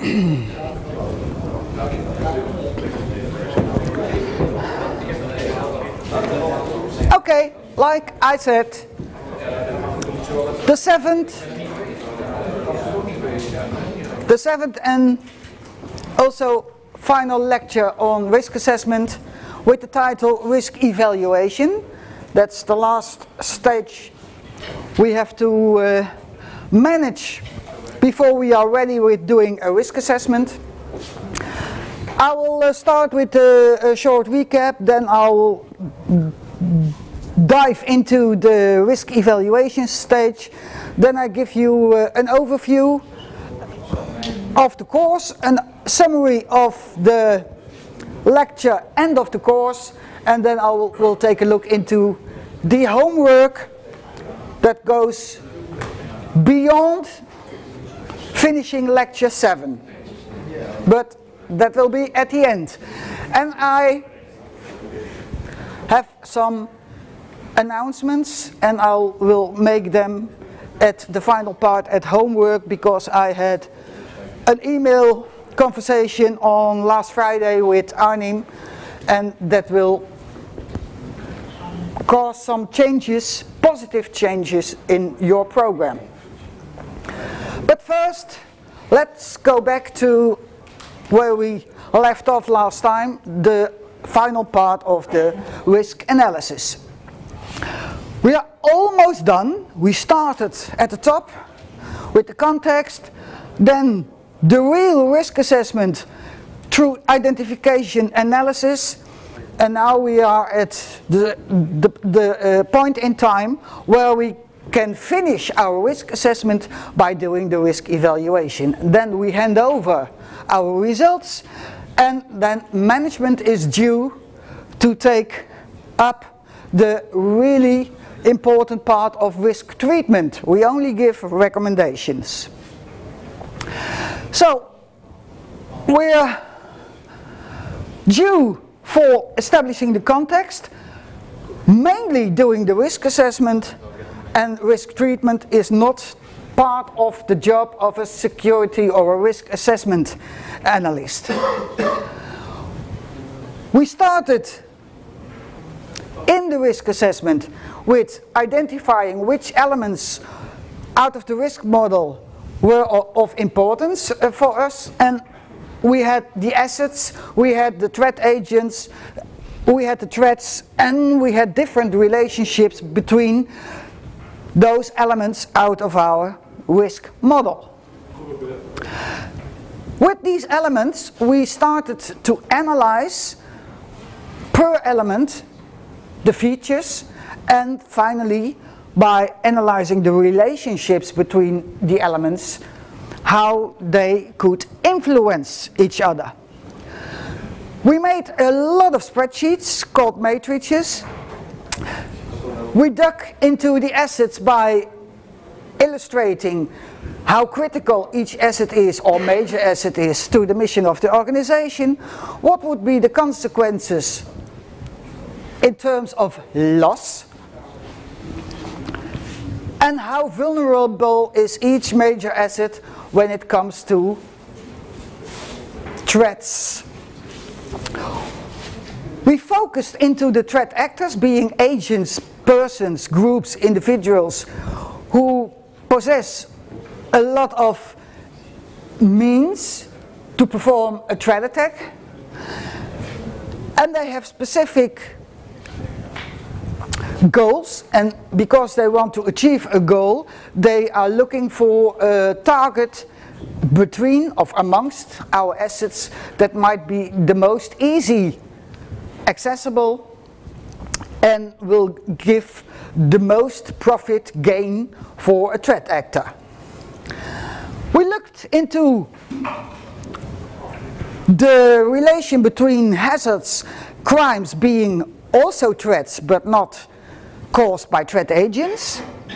Okay, like I said, the seventh and also final lecture on risk assessment with the title Risk Evaluation. That's the last stage we have to manage before we are ready with doing a risk assessment. I will start with a short recap, then I will dive into the risk evaluation stage, then I give you an overview of the course, a summary of the lecture and of the course, and then I will take a look into the homework that goes beyond finishing lecture 7. But that will be at the end. And I have some announcements, and I will make them at the final part at homework, because I had an email conversation on last Friday with Arnim, and that will cause some changes, positive changes in your program. But first, let's go back to where we left off last time, the final part of the risk analysis. We are almost done. We started at the top with the context, then the real risk assessment through identification analysis, and now we are at the point in time where we can finish our risk assessment by doing the risk evaluation. Then we hand over our results, and then management is due to take up the really important part of risk treatment. We only give recommendations. So we're due for establishing the context, mainly doing the risk assessment, and risk treatment is not part of the job of a security or a risk assessment analyst. We started in the risk assessment with identifying which elements out of the risk model were of importance for us, and we had the assets, we had the threat agents, we had the threats, and we had different relationships between those elements out of our risk model. With these elements, we started to analyze per element the features, and finally, by analyzing the relationships between the elements, how they could influence each other. We made a lot of spreadsheets called matrices. We dug into the assets by illustrating how critical each asset is, or major asset is, to the mission of the organization. What would be the consequences in terms of loss? And how vulnerable is each major asset when it comes to threats? We focused into the threat actors, being agents, persons, groups, individuals who possess a lot of means to perform a threat attack, and they have specific goals, and because they want to achieve a goal, they are looking for a target between or amongst our assets that might be the most easy accessible and will give the most profit gain for a threat actor. We looked into the relation between hazards, crimes being also threats but not caused by threat agents.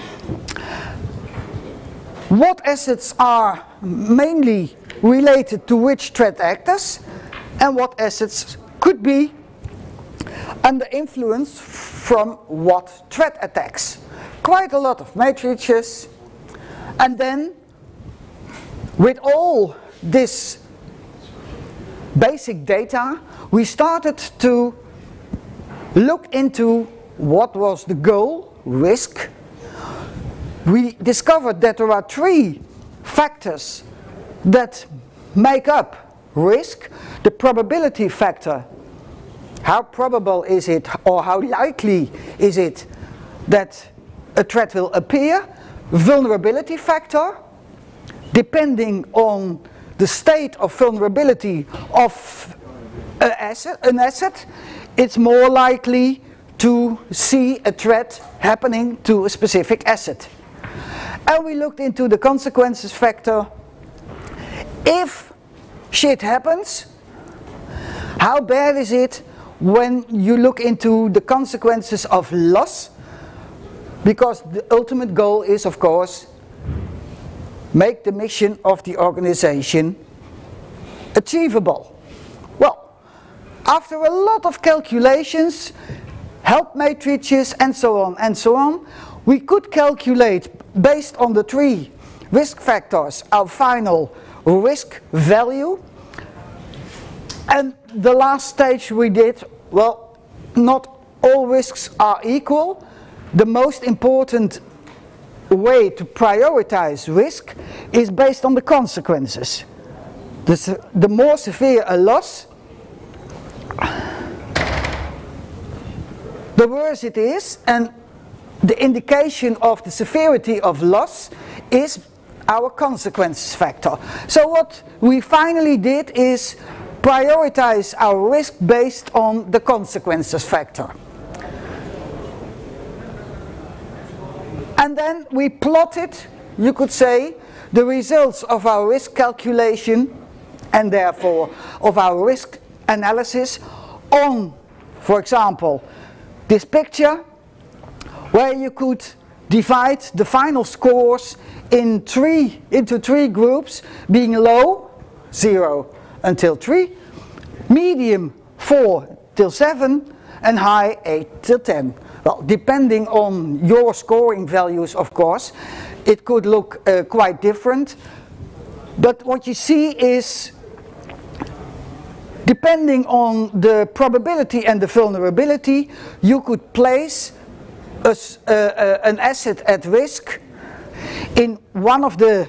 What assets are mainly related to which threat actors, and what assets could be under influence from what threat attacks. Quite a lot of matrices, and then with all this basic data, we started to look into what was the goal, risk. We discovered that there are 3 factors that make up risk. The probability factor, how probable is it or how likely is it that a threat will appear. Vulnerability factor, depending on the state of vulnerability of an asset, it's more likely to see a threat happening to a specific asset. And we looked into the consequences factor. If shit happens, how bad is it when you look into the consequences of loss? Because the ultimate goal is, of course, make the mission of the organization achievable. Well, after a lot of calculations, help matrices and so on, we could calculate, based on the 3 risk factors, our final risk value. And the last stage we did, well, not all risks are equal. The most important way to prioritize risk is based on the consequences. The more severe a loss, the worse it is, and the indication of the severity of loss is our consequences factor. So what we finally did is prioritize our risk based on the consequences factor. And then we plotted, you could say, the results of our risk calculation and therefore of our risk analysis on, for example, this picture, where you could divide the final scores into 3 groups, being low, 0 until 3, medium, 4 till 7, and high, 8 till 10. Well, depending on your scoring values, of course, it could look quite different. But what you see is, depending on the probability and the vulnerability, you could place an asset at risk in one of the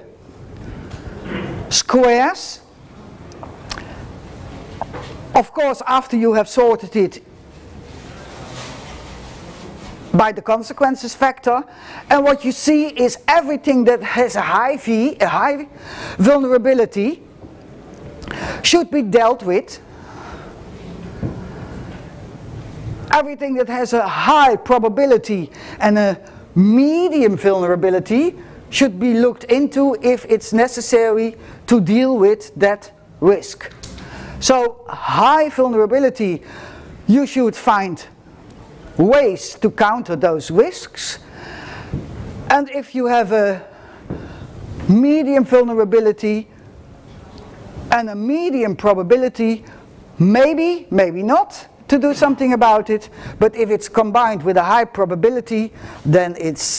squares. Of course, after you have sorted it by the consequences factor, and what you see is everything that has a high V, a high vulnerability, should be dealt with. Everything that has a high probability and a medium vulnerability should be looked into if it's necessary to deal with that risk. So high vulnerability, you should find ways to counter those risks. And if you have a medium vulnerability and a medium probability, maybe, maybe not, to do something about it, but if it's combined with a high probability, then it's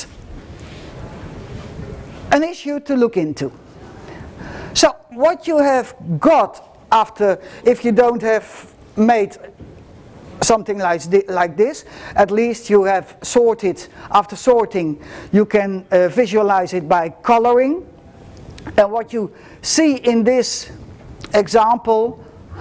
an issue to look into. So what you have got after, if you don't have made something like this, at least you have sorted, after sorting, you can visualize it by coloring. And what you see in this example,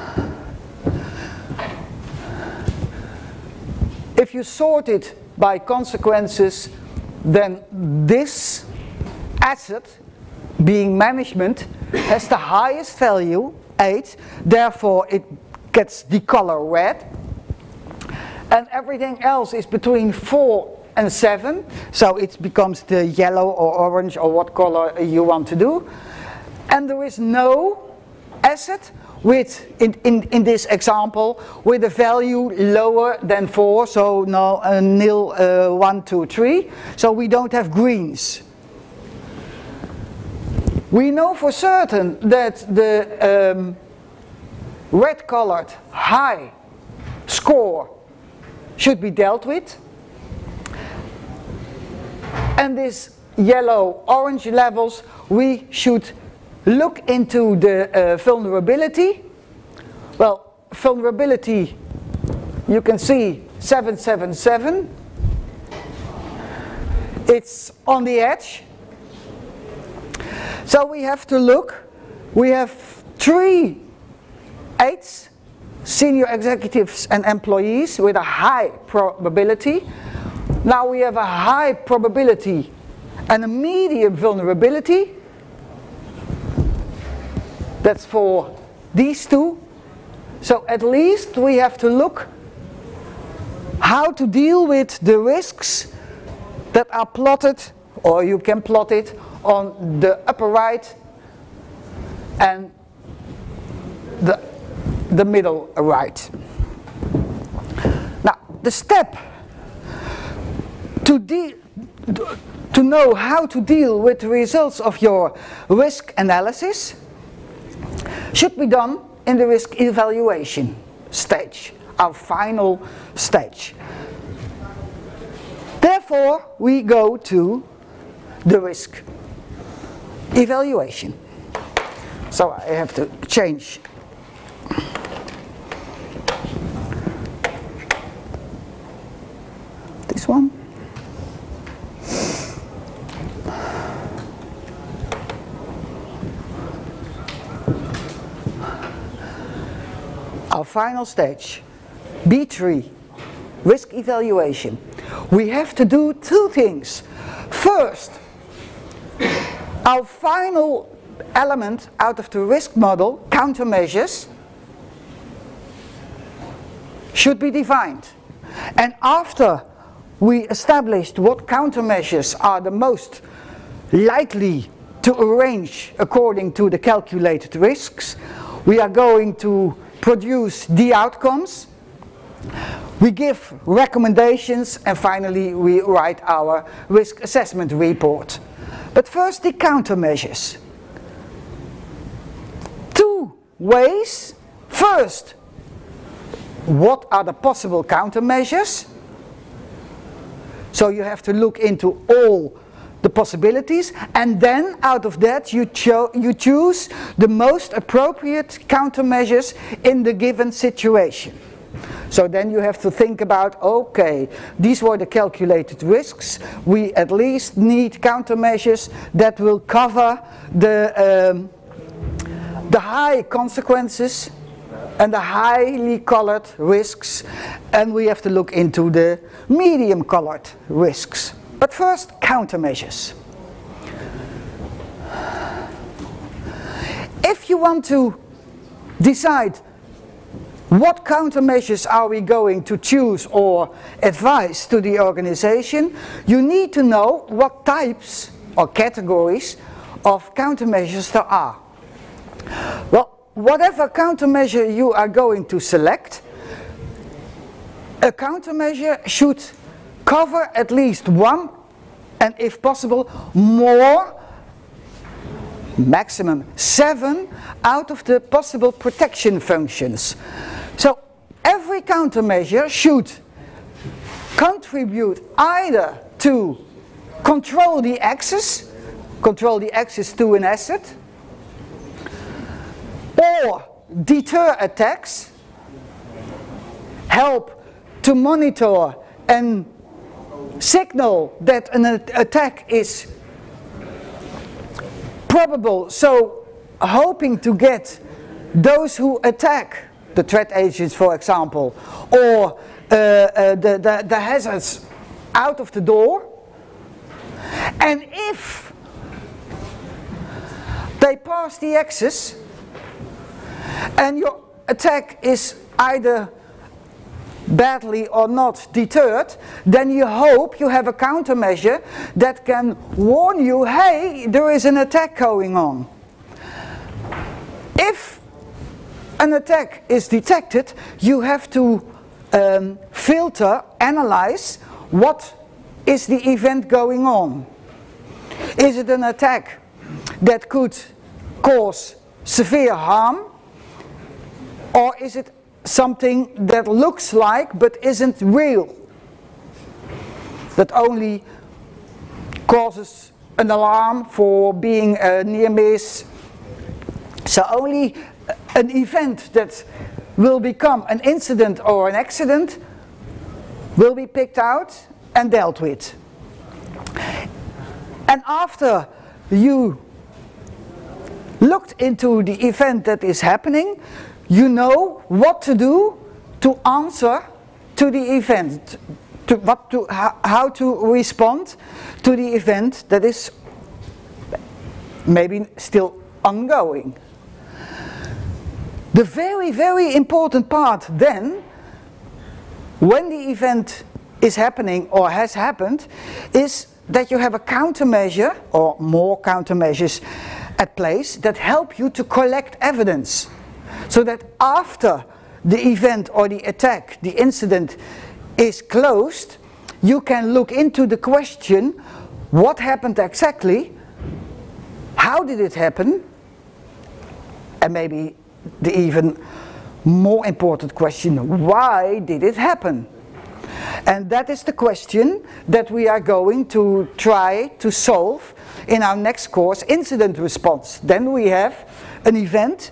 if you sort it by consequences, then this asset, being management, has the highest value, 8, therefore it gets the color red. And everything else is between 4 and 7, so it becomes the yellow or orange or what color you want to do. And there is no asset with, in this example, with a value lower than 4, so no, nil, 1, 2, 3, so we don't have greens. We know for certain that the red colored high score should be dealt with, and this yellow orange levels we should look into the vulnerability. Well, vulnerability, you can see 777. It's on the edge. So we have to look. We have 3 8s, senior executives and employees with a high probability. Now we have a high probability and a medium vulnerability. That's for these 2. So at least we have to look how to deal with the risks that are plotted, or you can plot it on the upper right and the middle right. Now, the step to know how to deal with the results of your risk analysis should be done in the risk evaluation stage, our final stage. Therefore, we go to the risk evaluation. So I have to change. This one. Our final stage, B3, risk evaluation. We have to do 2 things. First, our final element out of the risk model, countermeasures, should be defined. And after we established what countermeasures are the most likely to arrange according to the calculated risks, we are going to produce the outcomes, we give recommendations, and finally we write our risk assessment report. But first, the countermeasures. 2 ways. First, what are the possible countermeasures? So you have to look into all the possibilities, and then out of that you choose the most appropriate countermeasures in the given situation. So then you have to think about, okay, these were the calculated risks. We at least need countermeasures that will cover the high consequences and the highly colored risks, and we have to look into the medium colored risks. But first, countermeasures. If you want to decide what countermeasures are we going to choose or advise to the organization, you need to know what types or categories of countermeasures there are. Well, whatever countermeasure you are going to select, a countermeasure should cover at least 1, and if possible more, maximum 7 out of the possible protection functions. So every countermeasure should contribute either to control the access to an asset, or deter attacks, help to monitor and signal that an attack is probable, so hoping to get those who attack, the threat agents for example, or the hazards out of the door. And if they pass the access and your attack is either badly or not deterred, then you hope you have a countermeasure that can warn you, hey, there is an attack going on. If an attack is detected, you have to filter, analyze what is the event going on. Is it an attack that could cause severe harm, or is it something that looks like but isn't real, that only causes an alarm for being a near miss So only an event that will become an incident or an accident will be picked out and dealt with. And after you looked into the event that is happening, you know what to do to answer to the event, how to respond to the event that is maybe still ongoing. The very, very important part then, when the event is happening or has happened, is that you have a countermeasure or more countermeasures at place that help you to collect evidence. So that after the event or the attack, the incident is closed, you can look into the question, what happened exactly, how did it happen, and maybe the even more important question, why did it happen? And that is the question that we are going to try to solve in our next course, incident response. Then we have an event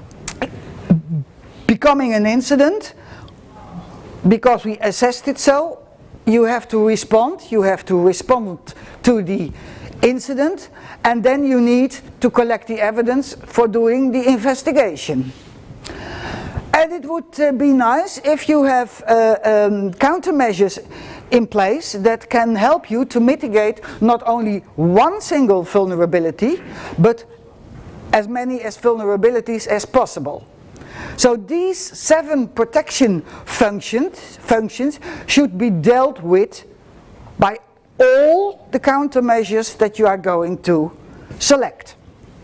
becoming an incident because we assessed it so. You have to respond to the incident, and then you need to collect the evidence for doing the investigation. And it would be nice if you have countermeasures in place that can help you to mitigate not only one single vulnerability, but as many as vulnerabilities as possible. So these 7 protection functions should be dealt with by all the countermeasures that you are going to select.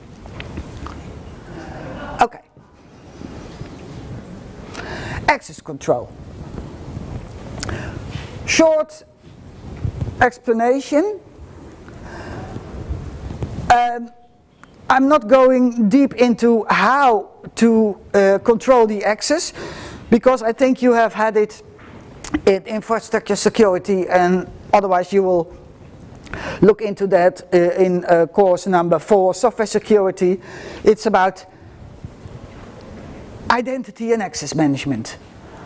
Okay. Access control. Short explanation. I'm not going deep into how to control the access, because I think you have had it in infrastructure security, and otherwise you will look into that in course number 4, software security. It's about identity and access management.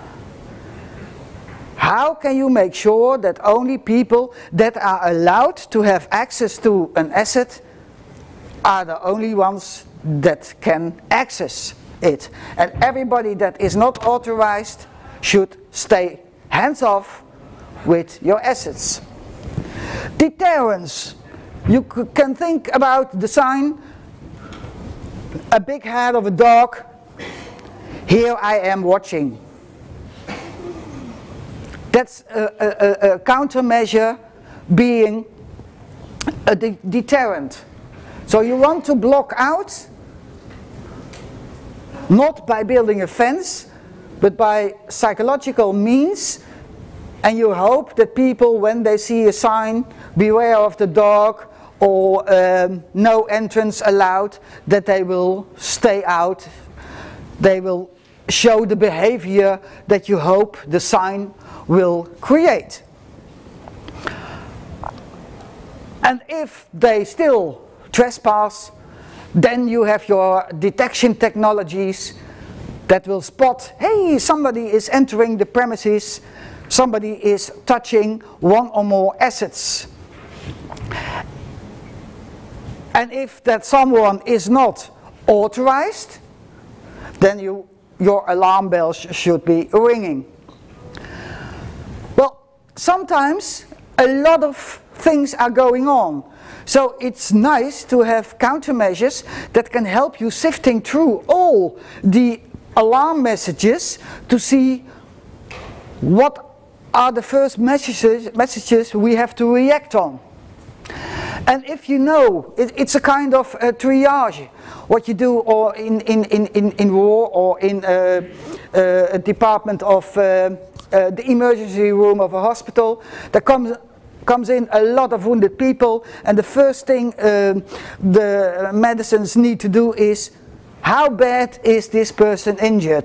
How can you make sure that only people that are allowed to have access to an asset are the only ones that can access it? And everybody that is not authorized should stay hands off with your assets. Deterrence. You can think about the sign, a big head of a dog. Here I am watching. That's a countermeasure being a deterrent. So you want to block out, not by building a fence, but by psychological means, and you hope that people, when they see a sign, beware of the dog, or no entrance allowed, that they will stay out. They will show the behavior that you hope the sign will create. And if they still trespass, then you have your detection technologies that will spot, hey, somebody is entering the premises, somebody is touching one or more assets. And if that someone is not authorized, then your alarm bells should be ringing. Well, sometimes a lot of things are going on. So it's nice to have countermeasures that can help you sifting through all the alarm messages to see what are the first messages we have to react on. And if you know, it's a kind of triage, what you do or in war or in a department of the emergency room of a hospital. There comes in a lot of wounded people, and the first thing the medicines need to do is, how bad is this person injured?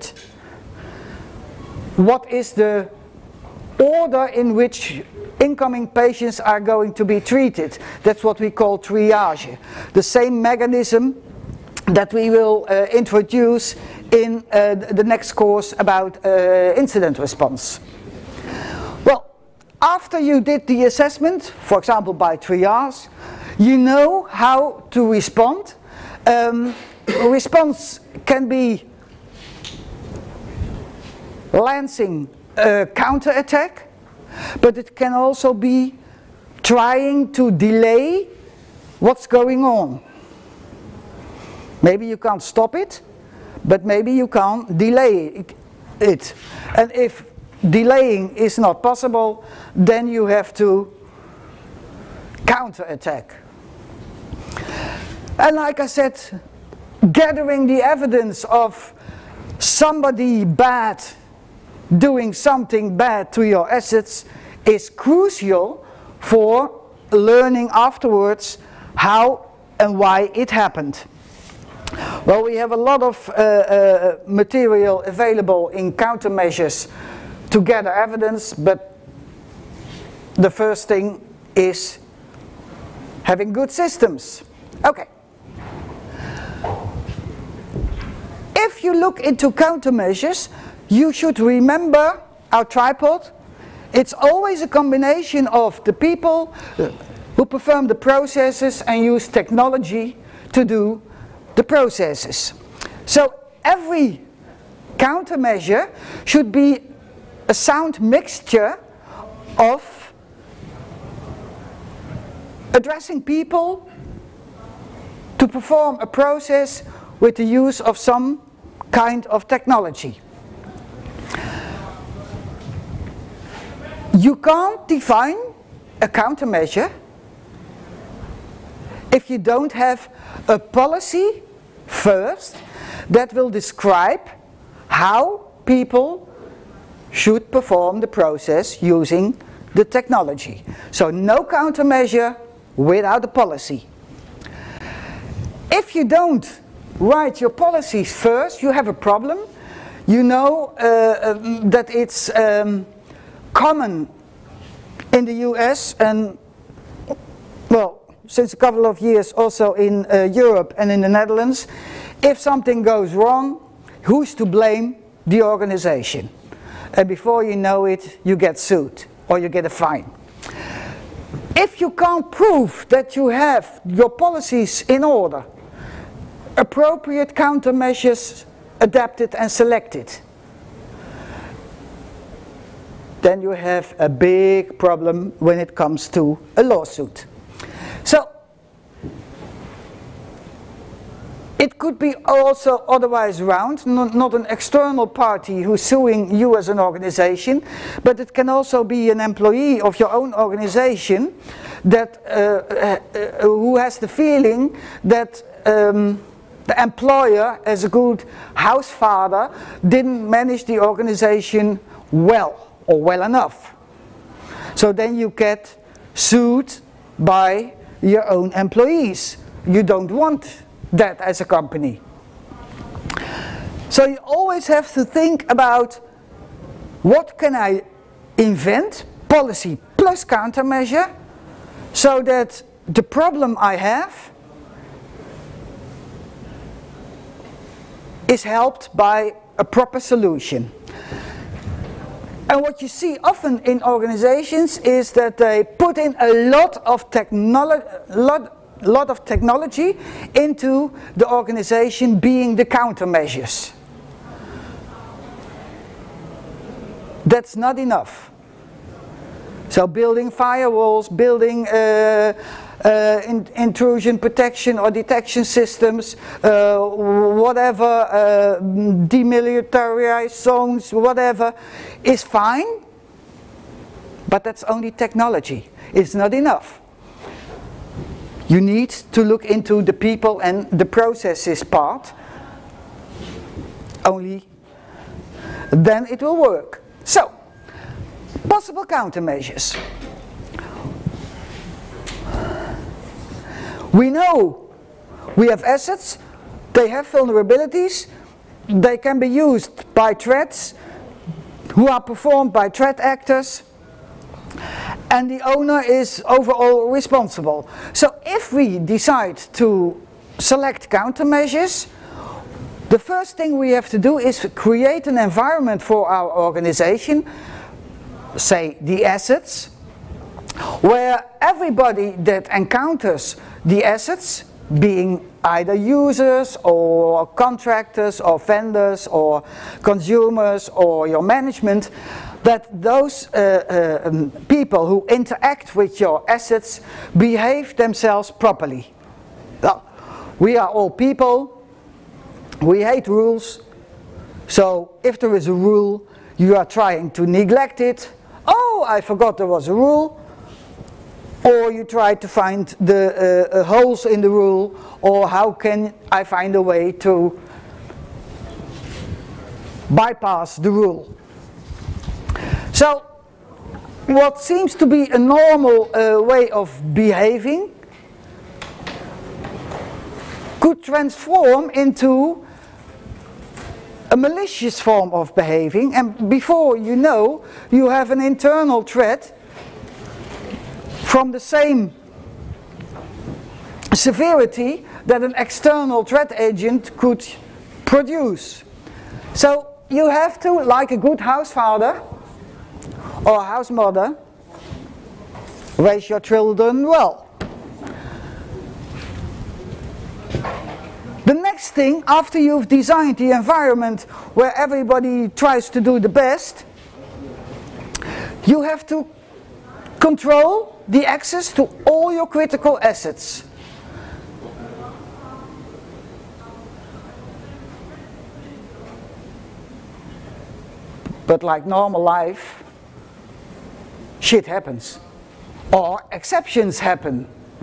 What is the order in which incoming patients are going to be treated? That's what we call triage. The same mechanism that we will introduce in the next course about incident response. Well, after you did the assessment, for example by triage, you know how to respond. Response can be launching a counterattack, but it can also be trying to delay what's going on. Maybe you can't stop it, but maybe you can delay it. And if delaying is not possible, then you have to counterattack. And like I said, gathering the evidence of somebody bad doing something bad to your assets is crucial for learning afterwards how and why it happened. Well, we have a lot of material available in countermeasures to gather evidence, but the first thing is having good systems. Okay. If you look into countermeasures, you should remember our tripod. It's always a combination of the people who perform the processes and use technology to do the processes. So every countermeasure should be a sound mixture of addressing people to perform a process with the use of some kind of technology. You can't define a countermeasure if you don't have a policy first that will describe how people should perform the process using the technology. So no countermeasure without a policy. If you don't write your policies first, you have a problem. You know that it's common in the US and, well, since a couple of years also in Europe and in the Netherlands. If something goes wrong, who's to blame? The organization. And before you know it, you get sued or you get a fine. If you can't prove that you have your policies in order, appropriate countermeasures adapted and selected, then you have a big problem when it comes to a lawsuit. So it could be also otherwise round, not an external party who's suing you as an organization, but it can also be an employee of your own organization that who has the feeling that the employer, as a good house father, didn't manage the organization well or well enough. So then you get sued by your own employees. You don't want that as a company. So you always have to think about what can I invent, policy plus countermeasure, so that the problem I have is helped by a proper solution. And what you see often in organizations is that they put in a lot of technology into the organization being the countermeasures. That's not enough. So building firewalls, building intrusion protection or detection systems, whatever, demilitarized zones, whatever, is fine, but that's only technology. It's not enough. You need to look into the people and the processes part. Only then it will work. So, possible countermeasures. We know we have assets, they have vulnerabilities, they can be used by threats who are performed by threat actors, and the owner is overall responsible. So if we decide to select countermeasures, the first thing we have to do is create an environment for our organization, say the assets, where everybody that encounters the assets, being either users or contractors or vendors or consumers or your management, that those people who interact with your assets behave themselves properly. Well, we are all people, we hate rules, so if there is a rule, you are trying to neglect it. Oh, I forgot there was a rule. Or you try to find the holes in the rule, or how can I find a way to bypass the rule. So what seems to be a normal way of behaving could transform into a malicious form of behaving, and before you know, you have an internal threat from the same severity that an external threat agent could produce. So you have to, like a good house father or house mother, raise your children well. The next thing, after you've designed the environment where everybody tries to do the best, you have to control the access to all your critical assets. But like normal life, shit happens. Or exceptions happen.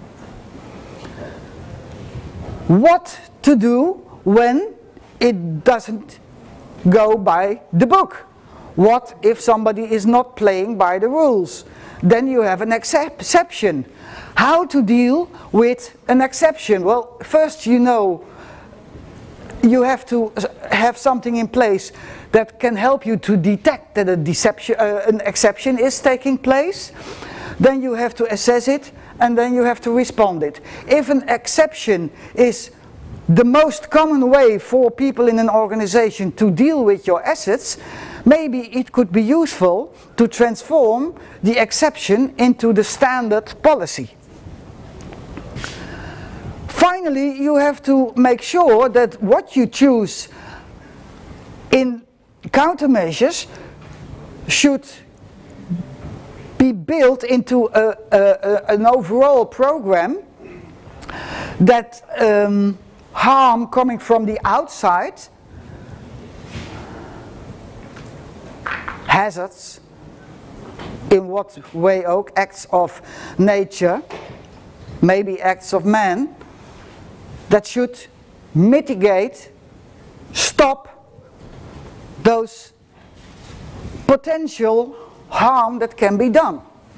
What to do when it doesn't go by the book? What if somebody is not playing by the rules? Then you have an exception. How to deal with an exception? Well, first you know you have to have something in place that can help you to detect that an exception is taking place. Then you have to assess it, and then you have to respond it. If an exception is the most common way for people in an organization to deal with your assets, maybe it could be useful to transform the exception into the standard policy. Finally, you have to make sure that what you choose in countermeasures should be built into an overall program that harm coming from the outside, hazards, in what way acts of nature, maybe acts of man, that should mitigate, stop those potential harm that can be done.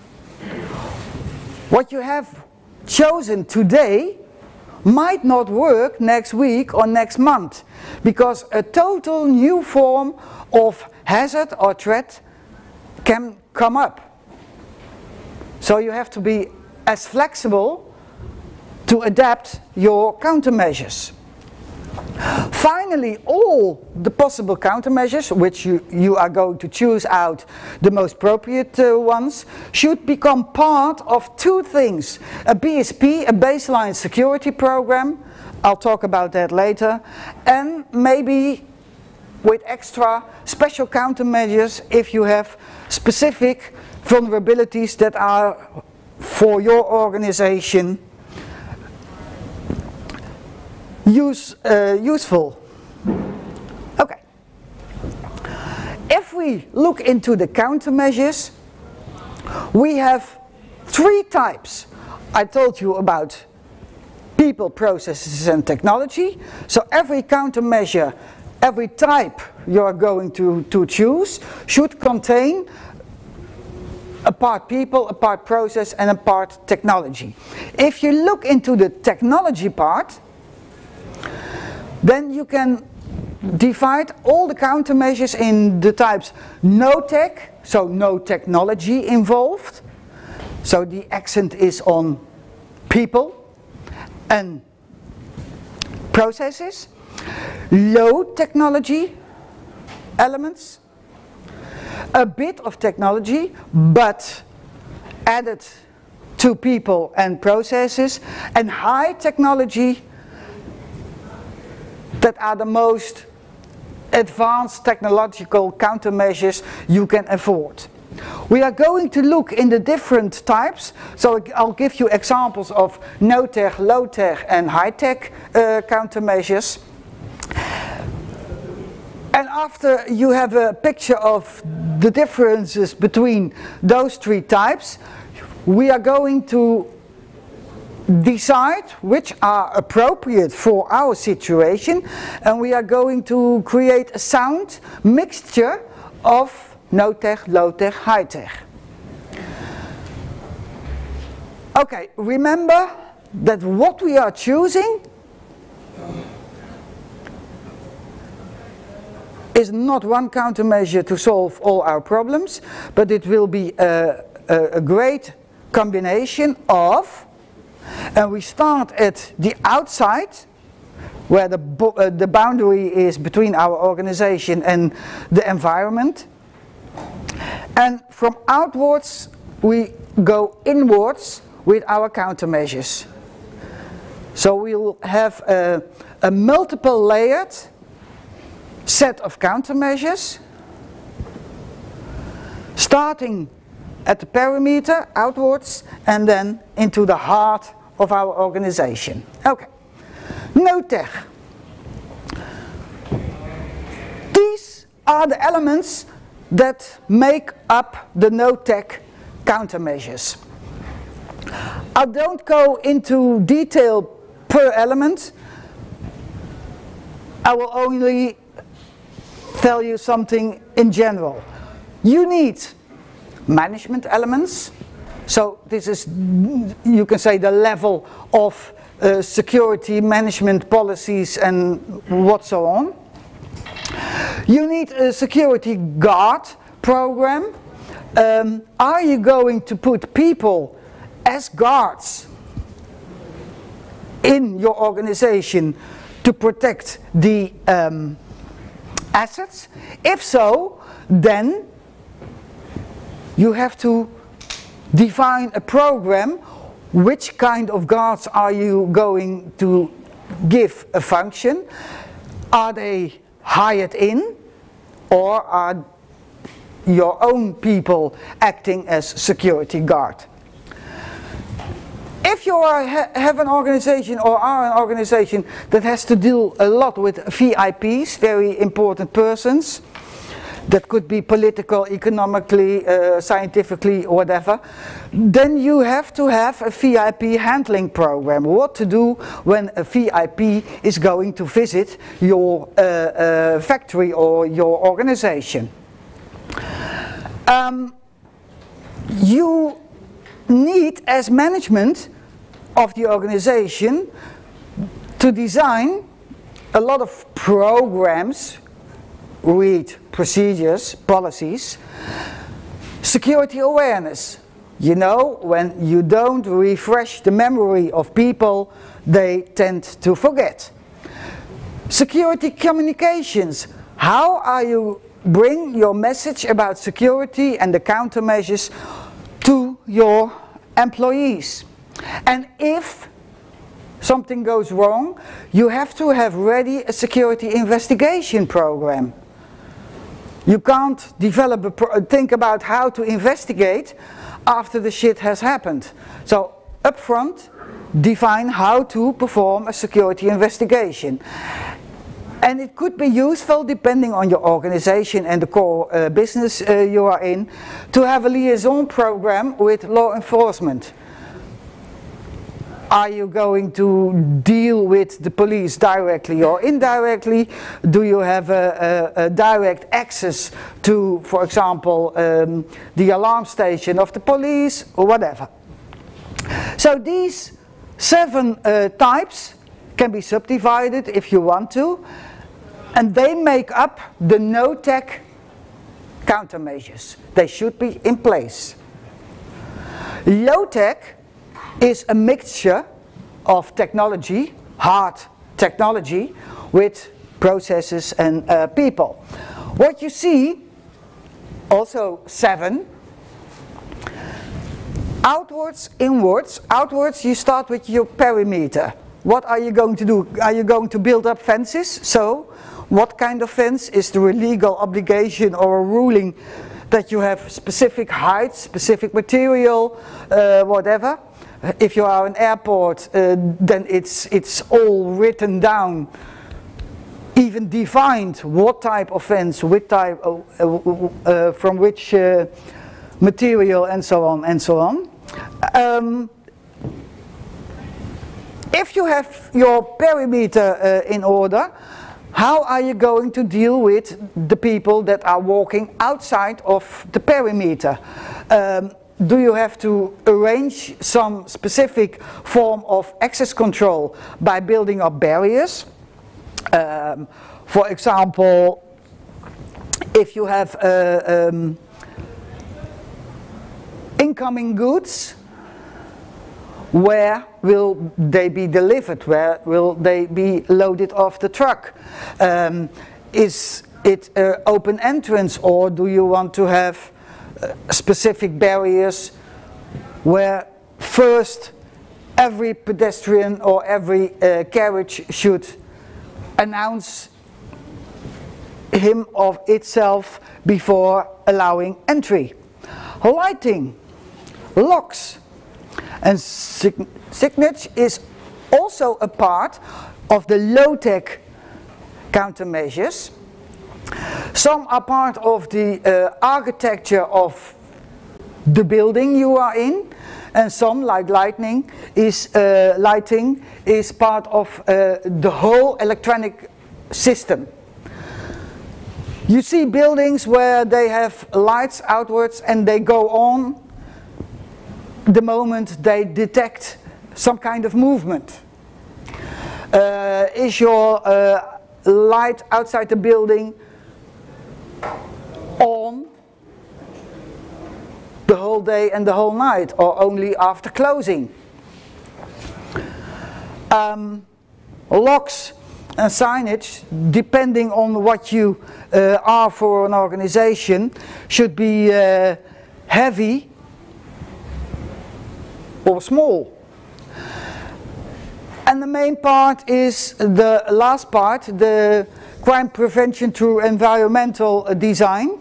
What you have chosen today might not work next week or next month, because a total new form of hazard or threat can come up. So you have to be as flexible to adapt your countermeasures. Finally, all the possible countermeasures, which you are going to choose out the most appropriate ones, should become part of two things. A BSP, a baseline security program, I'll talk about that later, and maybe with extra special countermeasures if you have specific vulnerabilities that are for your organization useful. Okay. If we look into the countermeasures, we have three types. I told you about people, processes and technology. So every countermeasure, every type you are going to choose should contain a part people, a part process and a part technology. If you look into the technology part, then you can divide all the countermeasures in the types no tech, so no technology involved, so the accent is on people, and processes, low technology elements, a bit of technology but added to people and processes, and high technology that are the most advanced technological countermeasures you can afford. We are going to look in the different types, so I'll give you examples of no-tech, low-tech and high-tech countermeasures. And after you have a picture of the differences between those three types, we are going to decide which are appropriate for our situation, and we are going to create a sound mixture of no-tech, low-tech, high-tech. Okay, remember that what we are choosing is not one countermeasure to solve all our problems, but it will be a great combination of, and we start at the outside, where the boundary is between our organization and the environment, and from outwards we go inwards with our countermeasures. So we'll have a multiple layered set of countermeasures, starting at the perimeter outwards and then into the heart of our organization. Okay, no-tech. These are the elements that make up the no-tech countermeasures. I don't go into detail per element. I will only tell you something in general. You need management elements, so this is, you can say, the level of security management policies and what so on. You need a security guard program. Are you going to put people as guards in your organization to protect the assets? If so, then you have to define a program. Which kind of guards are you going to give a function? Are they hired in, or are your own people acting as security guard? If you have an organization or are an organization that has to deal a lot with VIPs, very important persons, that could be political, economically, scientifically, whatever, then you have to have a VIP handling program. What to do when a VIP is going to visit your factory or your organization. You need, as management of the organization, to design a lot of programs, read procedures, policies. Security awareness. You know, when you don't refresh the memory of people, they tend to forget. Security communications. How are you bring your message about security and the countermeasures to your employees? And if something goes wrong, you have to have ready a security investigation program. You can't think about how to investigate after the shit has happened. So up front, define how to perform a security investigation. And it could be useful, depending on your organization and the core business you are in, to have a liaison program with law enforcement. Are you going to deal with the police directly or indirectly? Do you have a direct access to, for example, the alarm station of the police or whatever? So these 7 types can be subdivided if you want to, and they make up the no-tech countermeasures. They should be in place. Low-tech is a mixture of technology, hard technology with processes and people. What you see, also 7, outwards, inwards. Outwards, you start with your perimeter. What are you going to do? Are you going to build up fences? So, what kind of fence? Is there a legal obligation or a ruling that you have specific height, specific material, whatever? If you are an airport, then it's all written down, even defined what type of fence, which type, from which material, and so on and so on. If you have your perimeter in order, how are you going to deal with the people that are walking outside of the perimeter? Do you have to arrange some specific form of access control by building up barriers? For example, if you have incoming goods, where will they be delivered? Where will they be loaded off the truck? Is it an open entrance, or do you want to have specific barriers where first every pedestrian or every carriage should announce him of itself before allowing entry? Lighting, locks, and signage is also a part of the low-tech countermeasures. Some are part of the architecture of the building you are in, and some, like lighting, is part of the whole electronic system. You see buildings where they have lights outwards and they go on the moment they detect some kind of movement. Is your light outside the building on the whole day and the whole night, or only after closing? Locks and signage, depending on what you are for an organization, should be heavy or small. And the main part is the last part, the crime prevention through environmental design.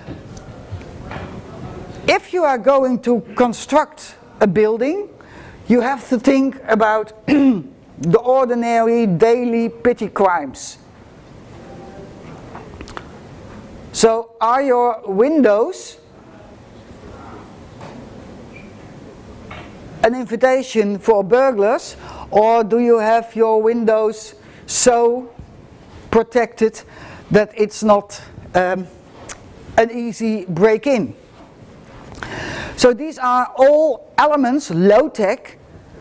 If you are going to construct a building, you have to think about the ordinary daily petty crimes. So are your windows an invitation for burglars, or do you have your windows so protected that it's not an easy break-in? So these are all elements, low-tech,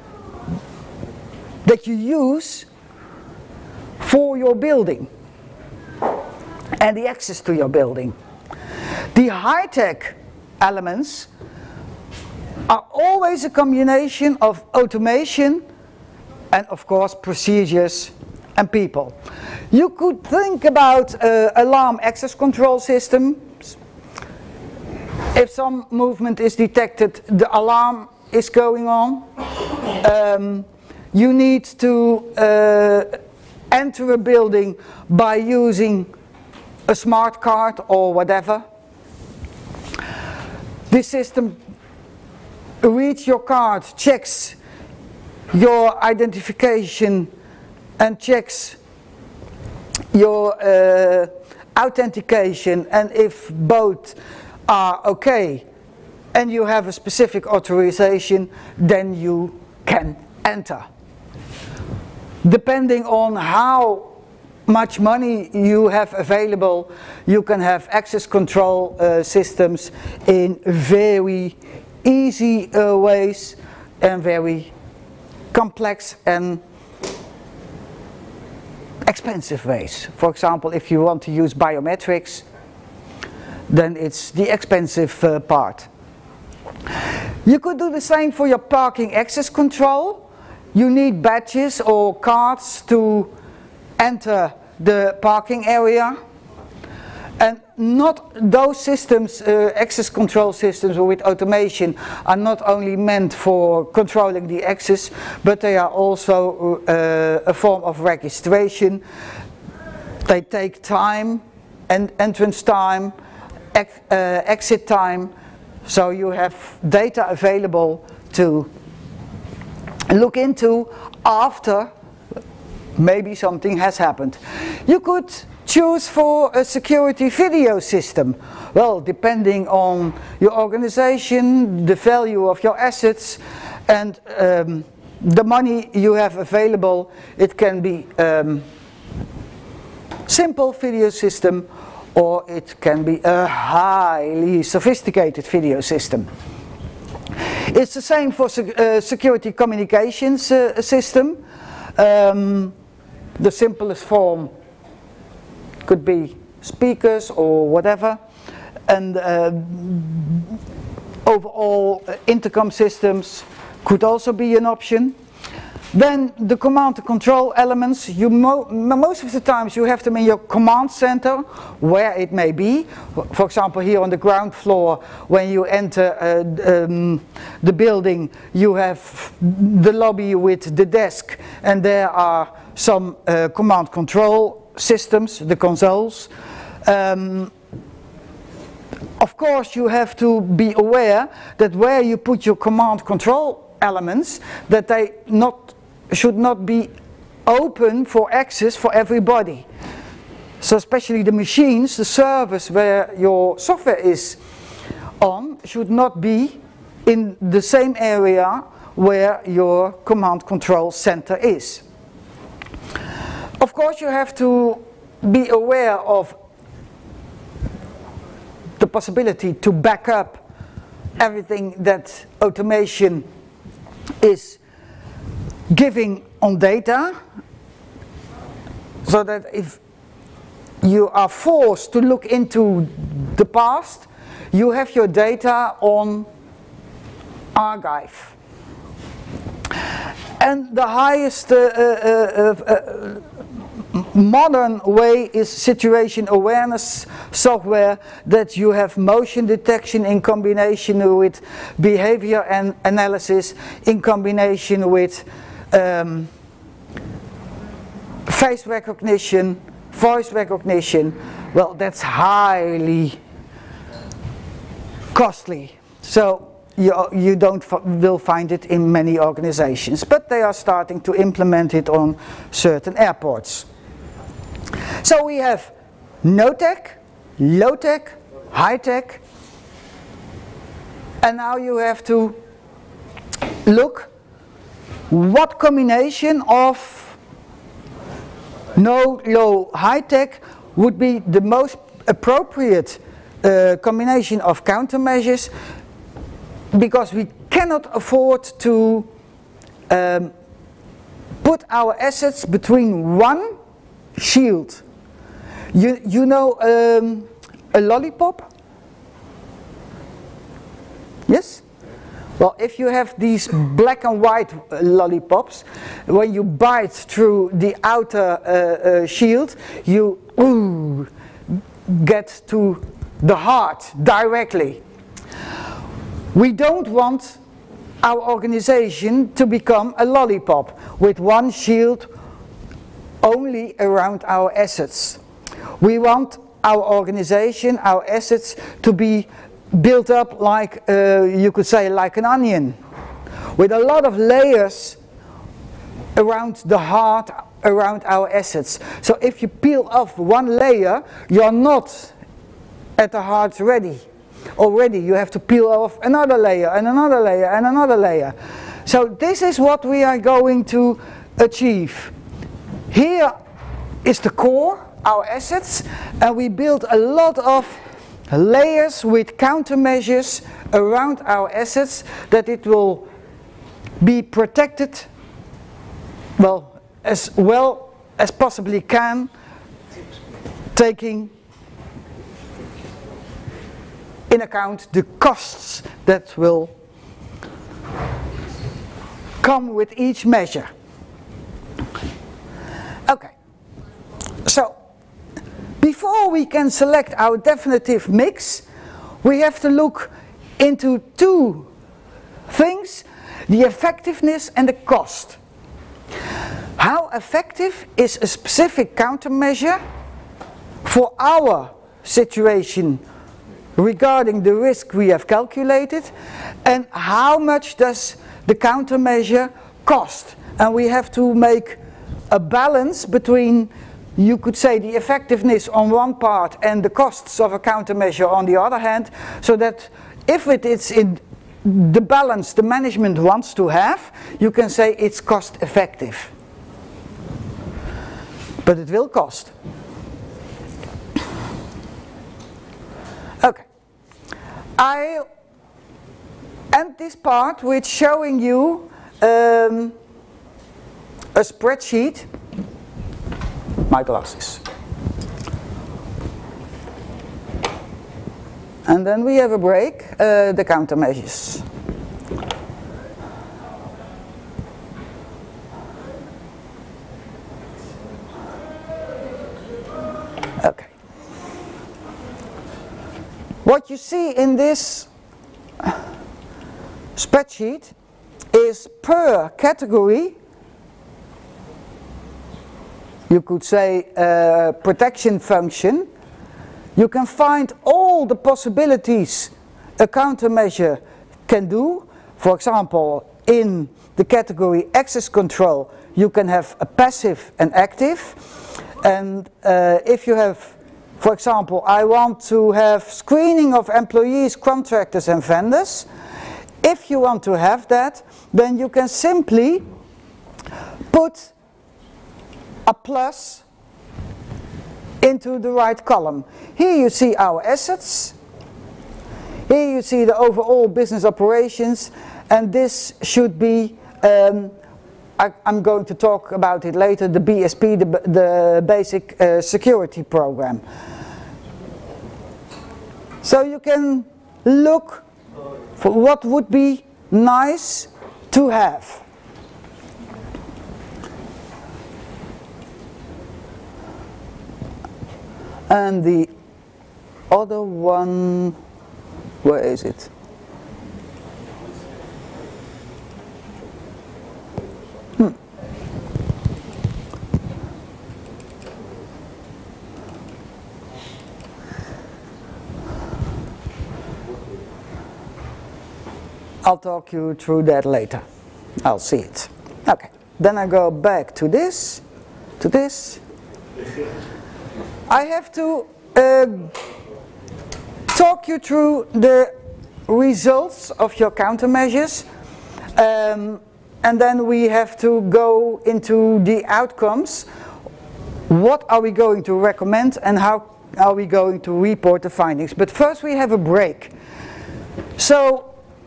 that you use for your building and the access to your building. The high-tech elements are always a combination of automation and, of course, procedures and people. You could think about alarm access control systems. If some movement is detected, the alarm is going on. You need to enter a building by using a smart card or whatever. This system reads your card, checks your identification and checks your authentication, and if both are okay and you have a specific authorization, then you can enter. Depending on how much money you have available, you can have access control systems in very easy ways and very complex and expensive ways. For example, if you want to use biometrics, then it's the expensive part. You could do the same for your parking access control. You need badges or cards to enter the parking area. And not those systems, access control systems with automation, are not only meant for controlling the access, but they are also a form of registration. They take time, and entrance time, exit time, so you have data available to look into after maybe something has happened. You could choose for a security video system. Well, depending on your organization, the value of your assets, and the money you have available, it can be simple video system, or it can be a highly sophisticated video system. It's the same for security communications system. The simplest form could be speakers or whatever, and overall intercom systems could also be an option. Then the command and control elements, most of the times you have them in your command center, where it may be. For example, here on the ground floor, when you enter the building, you have the lobby with the desk, and there are some command control systems, the consoles. Of course, you have to be aware that where you put your command control elements, that they should not be open for access for everybody. So especially the machines, the servers where your software is on, should not be in the same area where your command control center is. Of course, you have to be aware of the possibility to back up everything that automation is giving on data, so that if you are forced to look into the past, you have your data on archive. And the highest modern way is situation awareness software, that you have motion detection in combination with behavior and analysis, in combination with face recognition, voice recognition. Well, that's highly costly. So you will find it in many organizations, but they are starting to implement it on certain airports. So we have no-tech, low-tech, high-tech, and now you have to look what combination of no, low, high-tech would be the most appropriate combination of countermeasures, because we cannot afford to put our assets between one shield. You know a lollipop? Yes? Well, if you have these black and white lollipops, when you bite through the outer shield, you get to the heart directly. We don't want our organization to become a lollipop with one shield only around our assets. We want our organization, our assets, to be built up like, you could say, like an onion, with a lot of layers around the heart, around our assets. So if you peel off one layer, you're not at the heart already. You have to peel off another layer and another layer and another layer. So this is what we are going to achieve. Here is the core, our assets, and we build a lot of layers with countermeasures around our assets, that it will be protected well as possibly can, taking in account the costs that will come with each measure. Okay, So, before we can select our definitive mix, we have to look into two things, the effectiveness and the cost. How effective is a specific countermeasure for our situation regarding the risk we have calculated, and how much does the countermeasure cost? And we have to make a balance between, you could say, the effectiveness on one part and the costs of a countermeasure on the other hand, so that if it is in the balance the management wants to have, you can say it's cost effective. But it will cost. Okay. I'll end this part with showing you a spreadsheet. My glasses. And then we have a break, the countermeasures. Okay. What you see in this spreadsheet is per category, you could say protection function, you can find all the possibilities a countermeasure can do. For example, in the category access control, you can have a passive and active. And if you have, for example, I want to have screening of employees, contractors and vendors. If you want to have that, then you can simply put a plus into the right column. Here you see our assets. Here you see the overall business operations, and this should be, I'm going to talk about it later, the BSP, the basic security program. So you can look for what would be nice to have. And the other one, where is it? I'll talk you through that later. I'll see it. Okay. Then I go back to this, I have to talk you through the results of your countermeasures, and then we have to go into the outcomes. What are we going to recommend and how are we going to report the findings? But first we have a break. So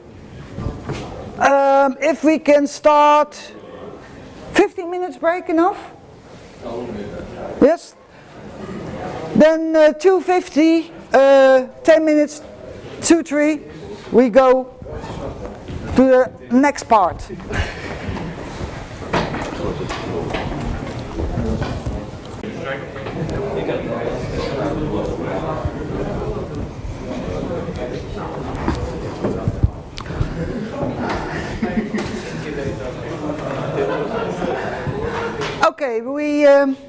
if we can start 15 minutes break, enough? Yes? Then 2:50, 10 minutes, 2-3, we go to the next part. Okay, we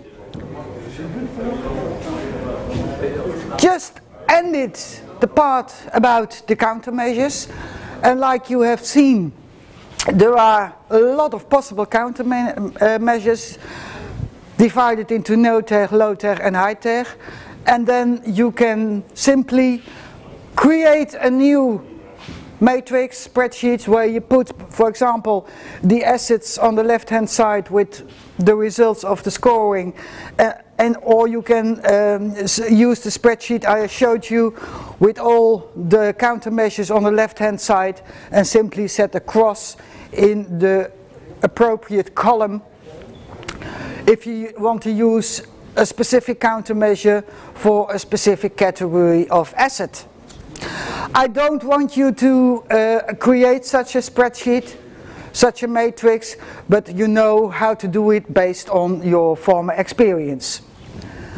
just ended the part about the countermeasures, and like you have seen, there are a lot of possible countermeasures divided into no-tech, low-tech and high-tech, and then you can simply create a new matrix spreadsheets where you put, for example, the assets on the left hand side with the results of the scoring, and or you can use the spreadsheet I showed you with all the countermeasures on the left hand side and simply set a cross in the appropriate column if you want to use a specific countermeasure for a specific category of asset. I don't want you to create such a spreadsheet, such a matrix, but you know how to do it based on your former experience.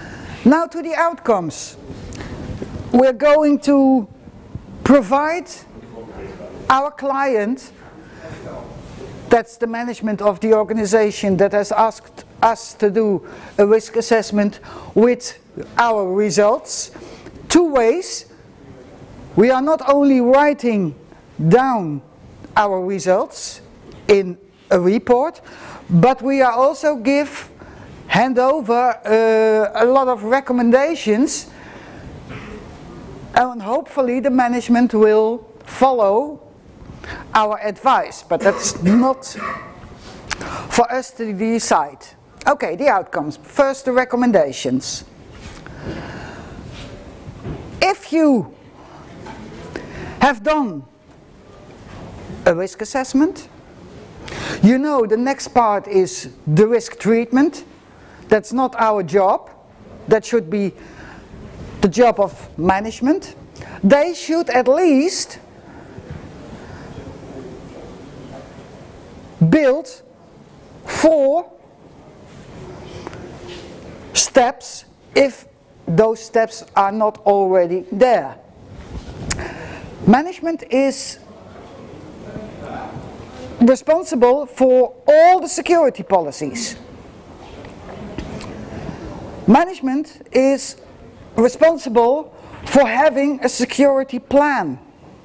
Now to the outcomes. We're going to provide our client, that's the management of the organization that has asked us to do a risk assessment, with our results. Two ways. We are not only writing down our results in a report, but we are also hand over a lot of recommendations, and hopefully the management will follow our advice, but that's not for us to decide. Okay, the outcomes. First, the recommendations. If you have done a risk assessment, you know the next part is the risk treatment. That's not our job. That should be the job of management. They should at least build 4 steps if those steps are not already there. Management is responsible for all the security policies. Management is responsible for having a security plan.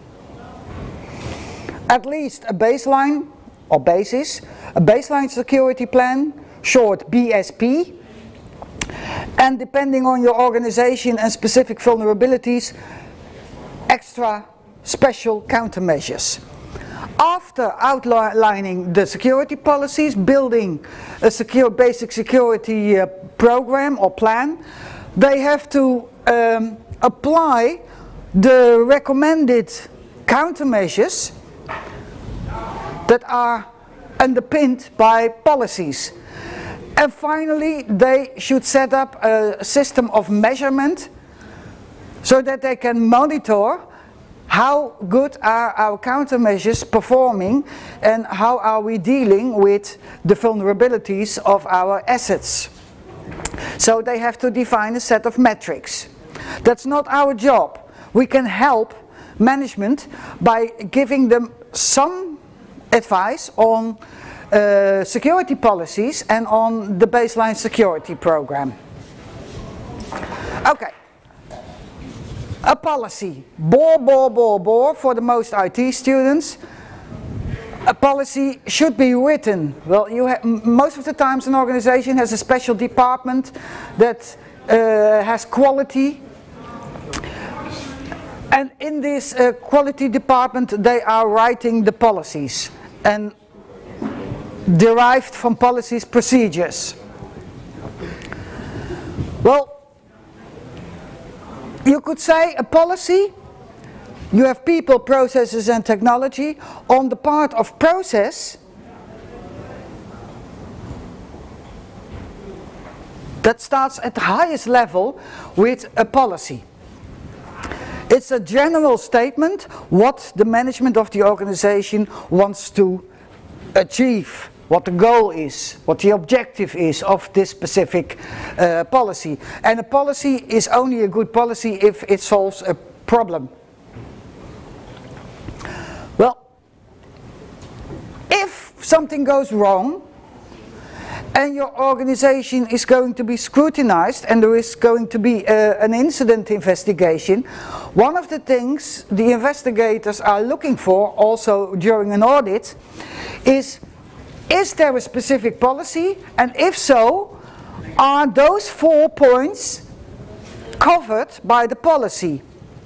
At least a baseline or basis, a baseline security plan, short BSP, and depending on your organization and specific vulnerabilities, extra special countermeasures. After outlining the security policies, building a basic security program or plan, they have to apply the recommended countermeasures that are underpinned by policies. And finally, they should set up a system of measurement so that they can monitor how good are our countermeasures performing and how are we dealing with the vulnerabilities of our assets. So they have to define a set of metrics. That's not our job. We can help management by giving them some advice on security policies and on the baseline security program. Okay. A policy. Bore for the most IT students. A policy should be written. Well, most of the times an organization has a special department that has quality. And in this quality department they are writing the policies and derived from policies procedures. Well, you could say a policy, you have people, processes and technology. On the part of process, that starts at the highest level with a policy. It's a general statement what the management of the organization wants to achieve, what the goal is, what the objective is of this specific policy. And a policy is only a good policy if it solves a problem. Well, if something goes wrong and your organization is going to be scrutinized and there is going to be an incident investigation, one of the things the investigators are looking for also during an audit is there a specific policy, and if so, are those 4 points covered by the policy?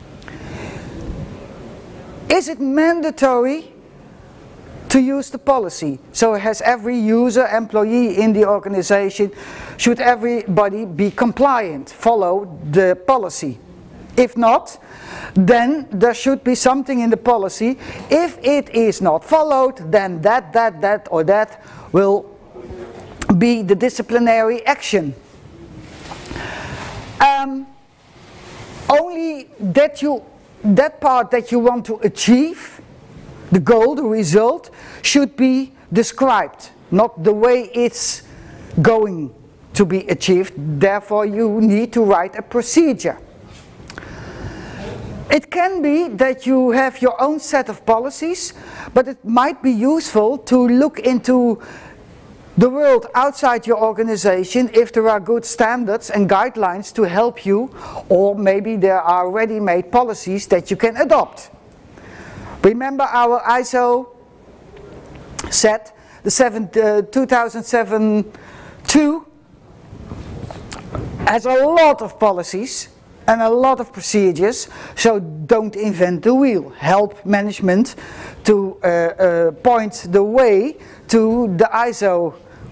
Is it mandatory to use the policy? So has every user, employee in the organization, should everybody be compliant, follow the policy? If not, then there should be something in the policy. If it is not followed, then that or that will be the disciplinary action. Only that part that you want to achieve, the goal, the result, should be described, not the way it's going to be achieved, therefore you need to write a procedure. It can be that you have your own set of policies, but it might be useful to look into the world outside your organization if there are good standards and guidelines to help you, or maybe there are ready-made policies that you can adopt. Remember our ISO set, the 2007-2 has a lot of policies and a lot of procedures, so don't invent the wheel. Help management to point the way to the ISO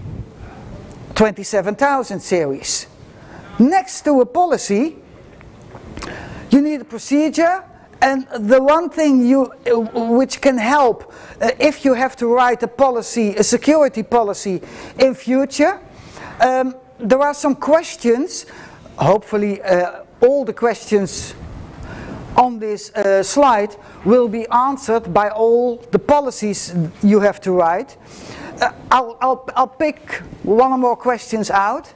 27000 series. Next to a policy, you need a procedure, and the one thing which can help if you have to write a policy, a security policy in future, there are some questions, hopefully all the questions on this slide will be answered by all the policies you have to write. I'll pick one or more questions out.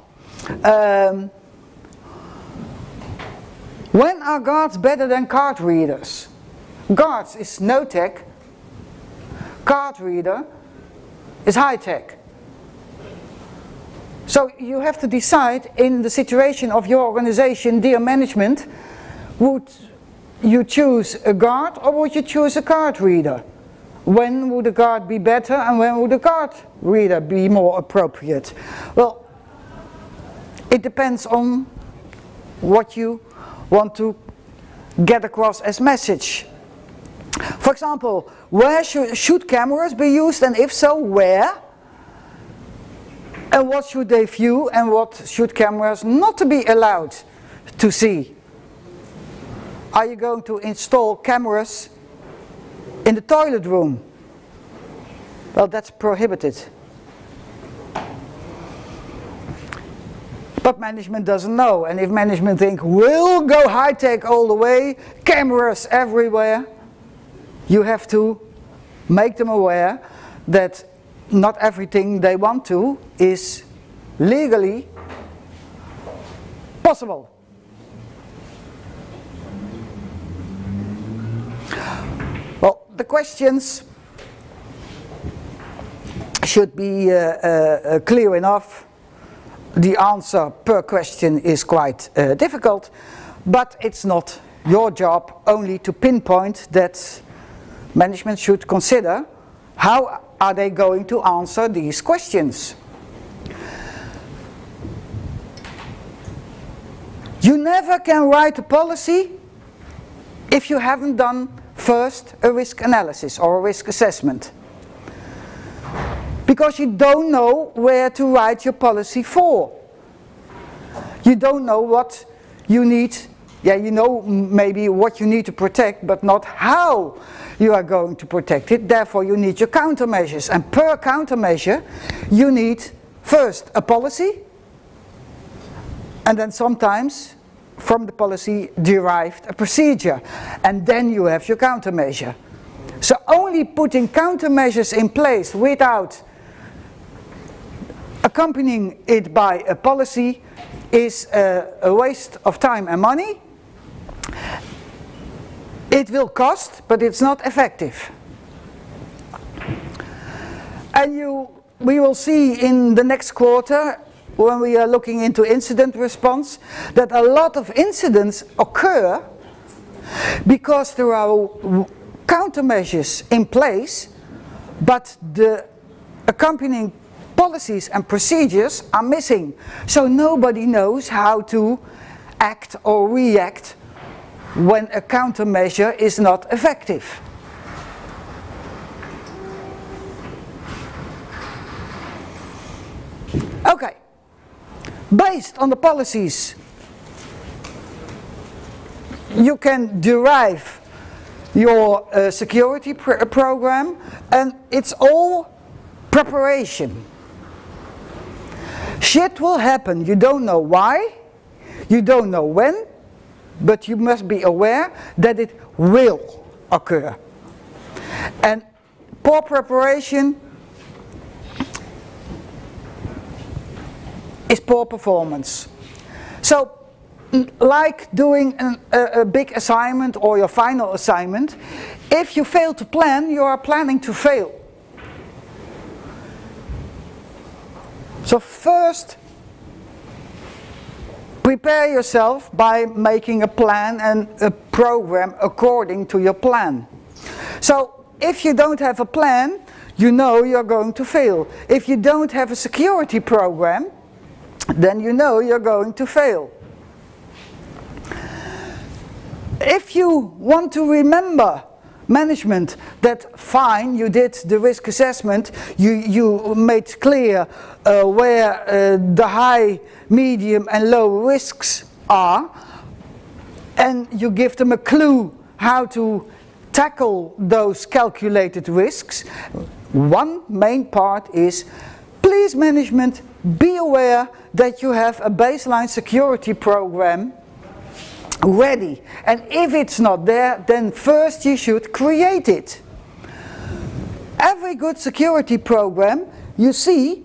When are guards better than card readers? Guards is no-tech, card reader is high-tech. So you have to decide in the situation of your organization, dear management, would you choose a guard or would you choose a card reader? When would a guard be better and when would a card reader be more appropriate? Well, it depends on what you want to get across as message. For example, where should cameras be used, and if so, where? And what should they view and what should cameras not to be allowed to see? Are you going to install cameras in the toilet room? Well, that's prohibited. But management doesn't know, and if management think we'll go high-tech all the way, cameras everywhere, you have to make them aware that not everything they want to is legally possible. Well, the questions should be clear enough. The answer per question is quite difficult, but it's not your job only to pinpoint that management should consider how are they going to answer these questions. You never can write a policy if you haven't done first a risk analysis or a risk assessment. Because you don't know where to write your policy for. You don't know what you need. Yeah, you know maybe what you need to protect, but not how you are going to protect it. Therefore you need your countermeasures. And per countermeasure you need first a policy, and then sometimes from the policy derived a procedure. And then you have your countermeasure. So only putting countermeasures in place without accompanying it by a policy is a waste of time and money. It will cost, but it's not effective. And we will see in the next quarter, when we are looking into incident response, that a lot of incidents occur because there are countermeasures in place, but the accompanying policies and procedures are missing. So nobody knows how to act or react when a countermeasure is not effective. Okay. Based on the policies, you can derive your security program, and it's all preparation. Shit will happen, you don't know why, you don't know when, but you must be aware that it will occur. And poor preparation is poor performance. So, like doing a big assignment or your final assignment, if you fail to plan, you are planning to fail. So first, prepare yourself by making a plan and a program according to your plan. So if you don't have a plan, you know you're going to fail. If you don't have a security program, then you know you're going to fail. If you want to remember management, that fine, you did the risk assessment, you made clear where the high, medium and low risks are, and you give them a clue how to tackle those calculated risks. One main part is, please management, be aware that you have a baseline security program ready, and if it's not there, then first you should create it. Every good security program, you see,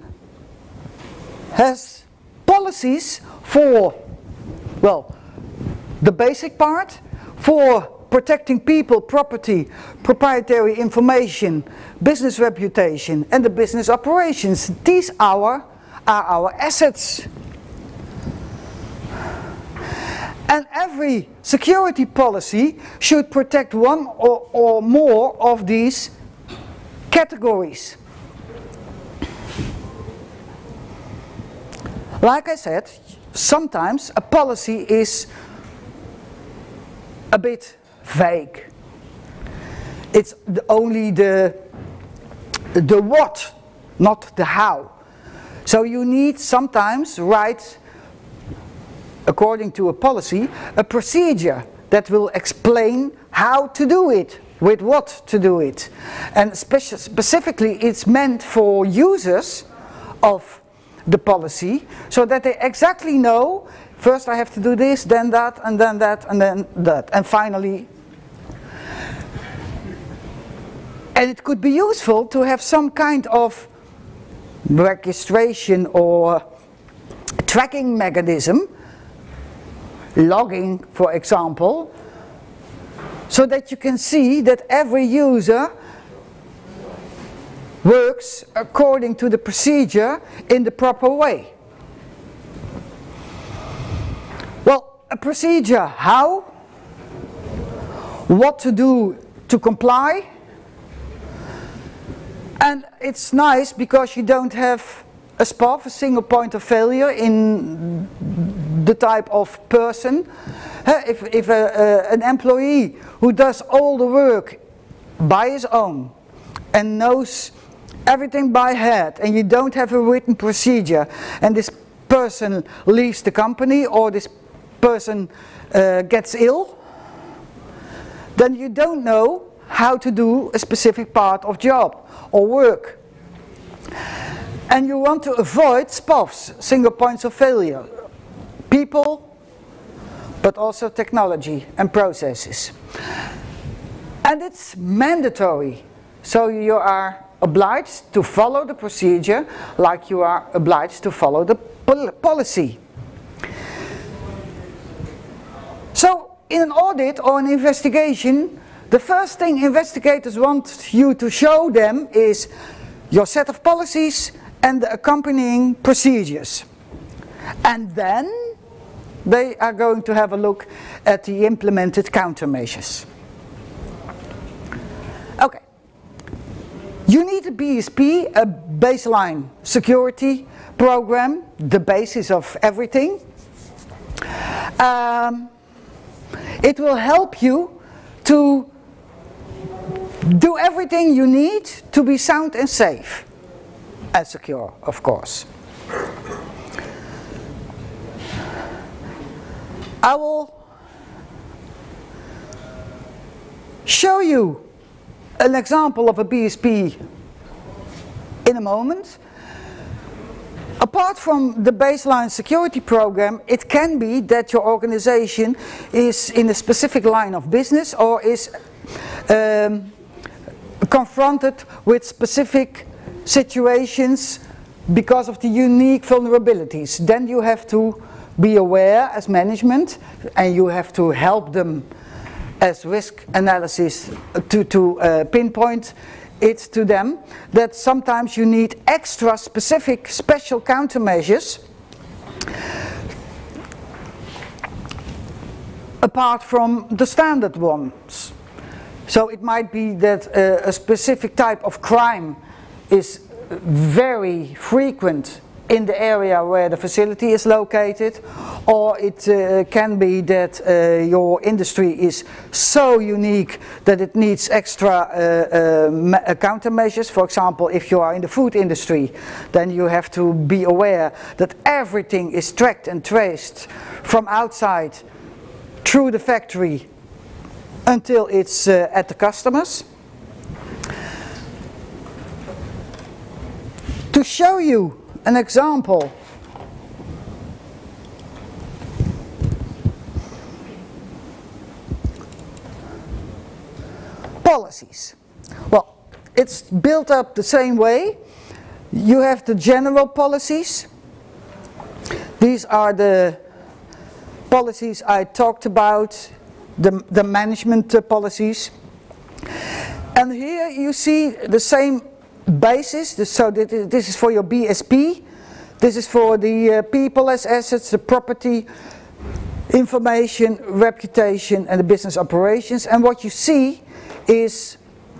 has policies for, well, the basic part, for protecting people, property, proprietary information, business reputation and the business operations. These are our assets. And every security policy should protect one or more of these categories. Like I said, sometimes a policy is a bit vague. It's only the what, not the how. So you need sometimes write, according to a policy, a procedure that will explain how to do it, with what to do it. And specifically it's meant for users of the policy, so that they exactly know, first I have to do this, then that, and then that, and then that, and finally. And it could be useful to have some kind of registration or tracking mechanism, logging for example, so that you can see that every user works according to the procedure in the proper way. Well, a procedure, how, what to do to comply, and it's nice because you don't have a SPOF, a single point of failure, in the type of person. If an employee who does all the work by his own and knows everything by head, and you don't have a written procedure, and this person leaves the company or this person gets ill, then you don't know how to do a specific part of job or work. And you want to avoid SPOFs, single points of failure, people, but also technology and processes. And it's mandatory, so you are obliged to follow the procedure like you are obliged to follow the policy. So in an audit or an investigation, the first thing investigators want you to show them is your set of policies and the accompanying procedures. And then they are going to have a look at the implemented countermeasures. Okay. You need a BSP, a baseline security program, the basis of everything. It will help you to do everything you need to be sound and safe. And secure, of course. I will show you an example of a BSP in a moment. Apart from the baseline security program, it can be that your organization is in a specific line of business or is confronted with specific situations because of the unique vulnerabilities. Then you have to be aware as management, and you have to help them as risk analysis to pinpoint it to them, that sometimes you need extra specific special countermeasures apart from the standard ones. So it might be that a specific type of crime is very frequent in the area where the facility is located, or it can be that your industry is so unique that it needs extra countermeasures. For example, if you are in the food industry, then you have to be aware that everything is tracked and traced from outside through the factory until it's at the customers. To show you an example, policies. Well, it's built up the same way. You have the general policies. These are the policies I talked about, the management policies. And here you see the same basis. So this is for your BSP. This is for the people as assets, the property, information, reputation, and the business operations. And what you see is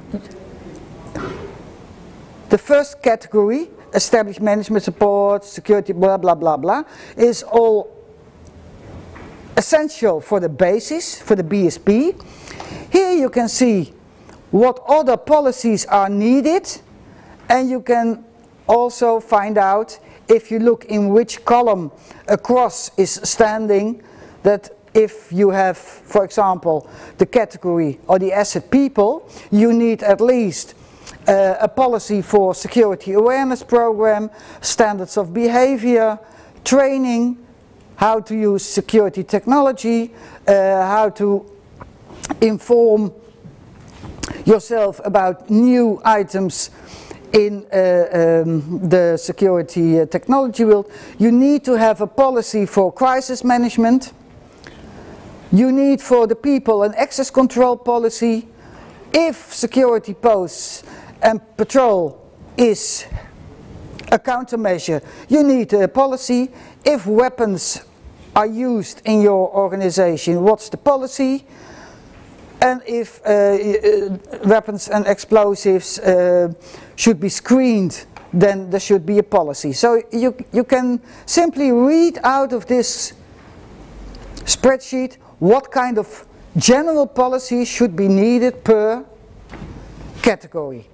the first category, established management support, security, blah, blah, blah, blah, is all essential for the basis, for the BSP. Here you can see what other policies are needed, and you can also find out, if you look in which column a cross is standing, that if you have, for example, the category or the asset people, you need at least a policy for security awareness program, standards of behavior, training, how to use security technology, how to inform yourself about new items in the security technology world. You need to have a policy for crisis management. You need for the people an access control policy. If security posts and patrol is a countermeasure, you need a policy. If weapons are used in your organization, what's the policy? And if weapons and explosives should be screened, then there should be a policy. So you can simply read out of this spreadsheet what kind of general policy should be needed per category.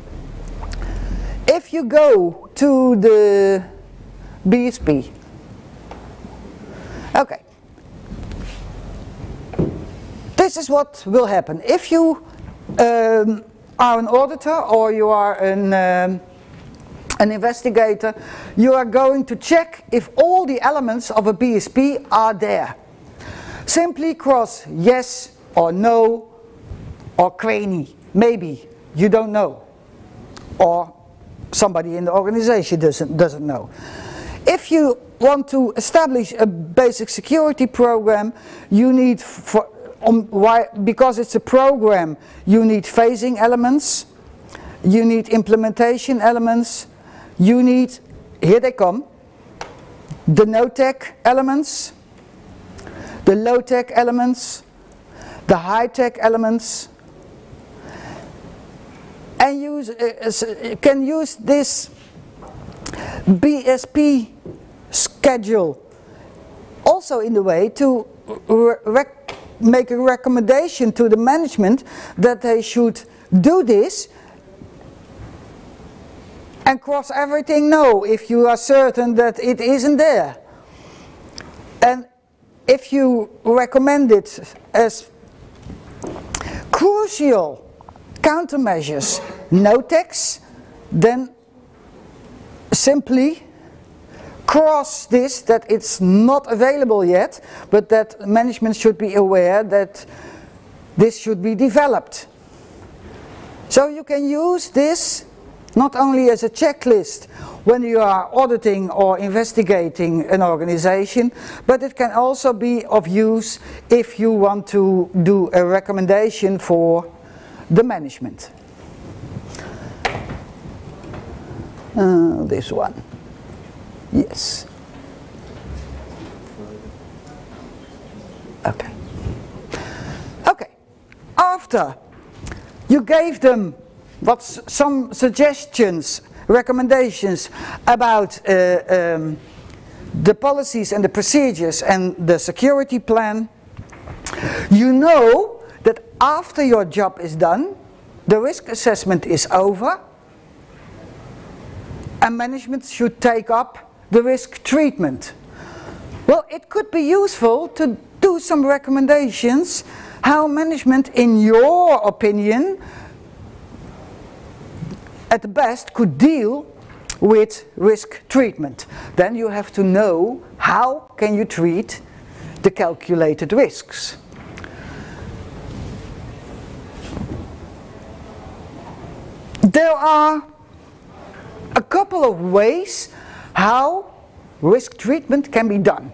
If you go to the BSP, okay, this is what will happen. If you are an auditor or you are an investigator, you are going to check if all the elements of a BSP are there. Simply cross yes or no or cranny, maybe, you don't know, or somebody in the organization doesn't know. If you want to establish a basic security program, you need, because it's a program, you need phasing elements, you need implementation elements, you need, here they come, the no-tech elements, the low-tech elements, the high-tech elements, and can use this BSP schedule also in the way to make a recommendation to the management that they should do this and cross everything no if you are certain that it isn't there. And if you recommend it as crucial countermeasures, no-techs, then simply cross this, that it's not available yet, but that management should be aware that this should be developed. So you can use this not only as a checklist when you are auditing or investigating an organization, but it can also be of use if you want to do a recommendation for the management. This one. Yes. Okay. Okay. After you gave them some suggestions, recommendations about the policies and the procedures and the security plan, you know that after your job is done, the risk assessment is over, and management should take up the risk treatment. Well, it could be useful to do some recommendations how management, in your opinion, at the best could deal with risk treatment. Then you have to know how can you treat the calculated risks. There are a couple of ways how risk treatment can be done.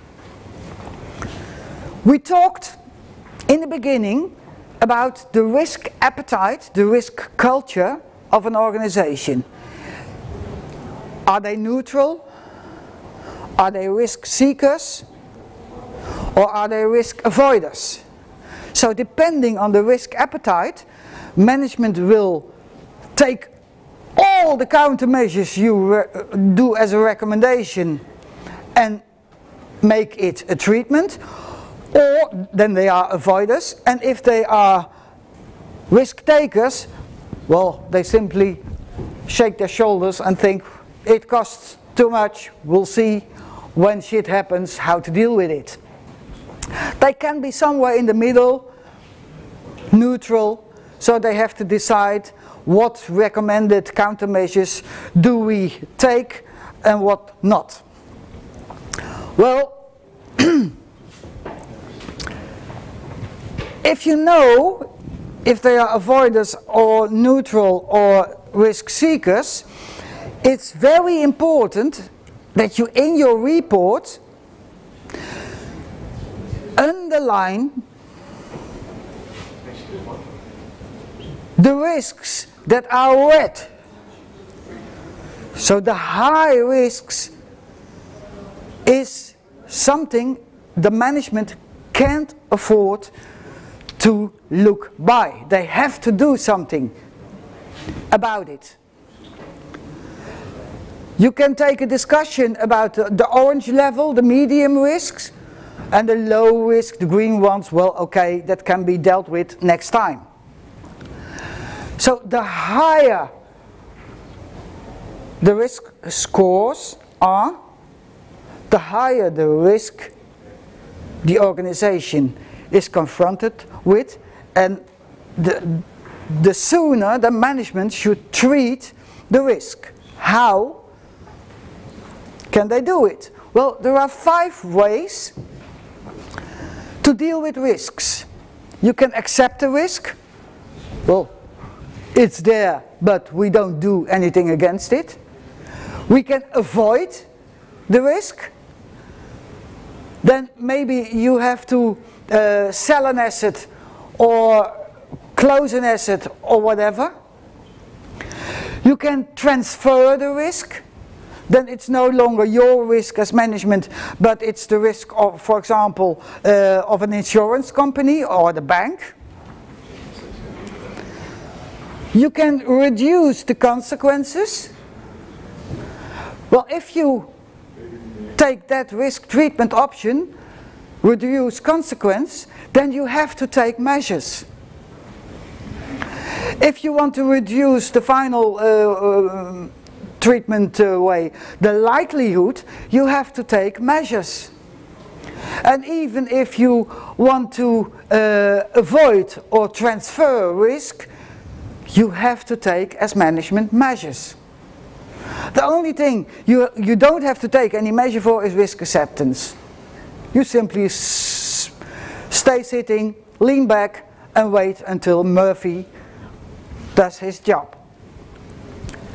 We talked in the beginning about the risk appetite, the risk culture of an organization. Are they neutral? Are they risk seekers? Or are they risk avoiders? So depending on the risk appetite, management will take all the countermeasures you do as a recommendation and make it a treatment, or then they are avoiders, and if they are risk takers, well, they simply shake their shoulders and think it costs too much, we'll see when shit happens how to deal with it. They can be somewhere in the middle, neutral, so they have to decide what recommended countermeasures do we take and what not. Well, if you know if they are avoiders or neutral or risk seekers, it's very important that you in your report underline the risks that are red. So the high risks is something the management can't afford to look by. They have to do something about it. You can take a discussion about the orange level, the medium risks, and the low risk, the green ones. Well, okay, that can be dealt with next time. So the higher the risk scores are, the higher the risk the organization is confronted with, and the sooner the management should treat the risk. How can they do it? Well, there are 5 ways to deal with risks. You can accept the risk. Well, it's there, but we don't do anything against it. We can avoid the risk. Then maybe you have to sell an asset or close an asset or whatever. You can transfer the risk. Then it's no longer your risk as management, but it's the risk of, for example, of an insurance company or the bank. You can reduce the consequences. Well, if you take that risk treatment option, reduce consequence, then you have to take measures. If you want to reduce the final treatment way, the likelihood, you have to take measures. And even if you want to avoid or transfer risk, you have to take as management measures. The only thing you don't have to take any measure for is risk acceptance. You simply stay sitting, lean back and wait until Murphy does his job.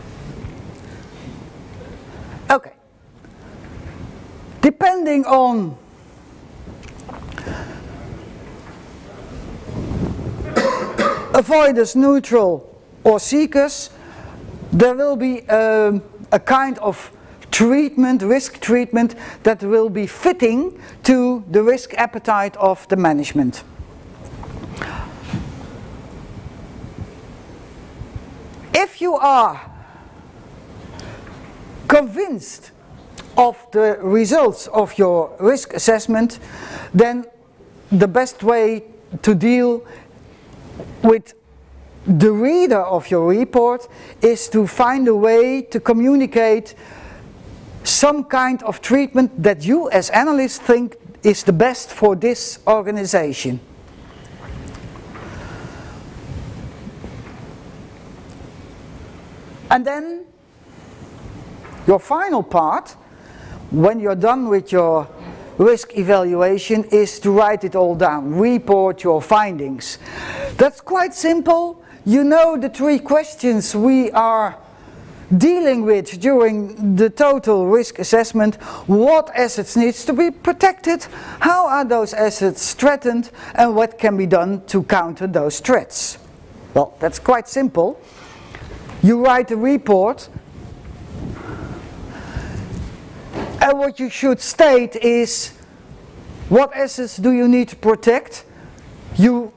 Depending on avoiders, neutral or seekers, there will be a kind of treatment, risk treatment, that will be fitting to the risk appetite of the management. If you are convinced of the results of your risk assessment, then the best way to deal with the reader of your report is to find a way to communicate some kind of treatment that you as analysts think is the best for this organization. And then your final part, when you're done with your risk evaluation, is to write it all down, report your findings. That's quite simple. You know the 3 questions we are dealing with during the total risk assessment. What assets needs to be protected, how are those assets threatened, and what can be done to counter those threats. Well, that's quite simple. You write a report, and what you should state is what assets do you need to protect. You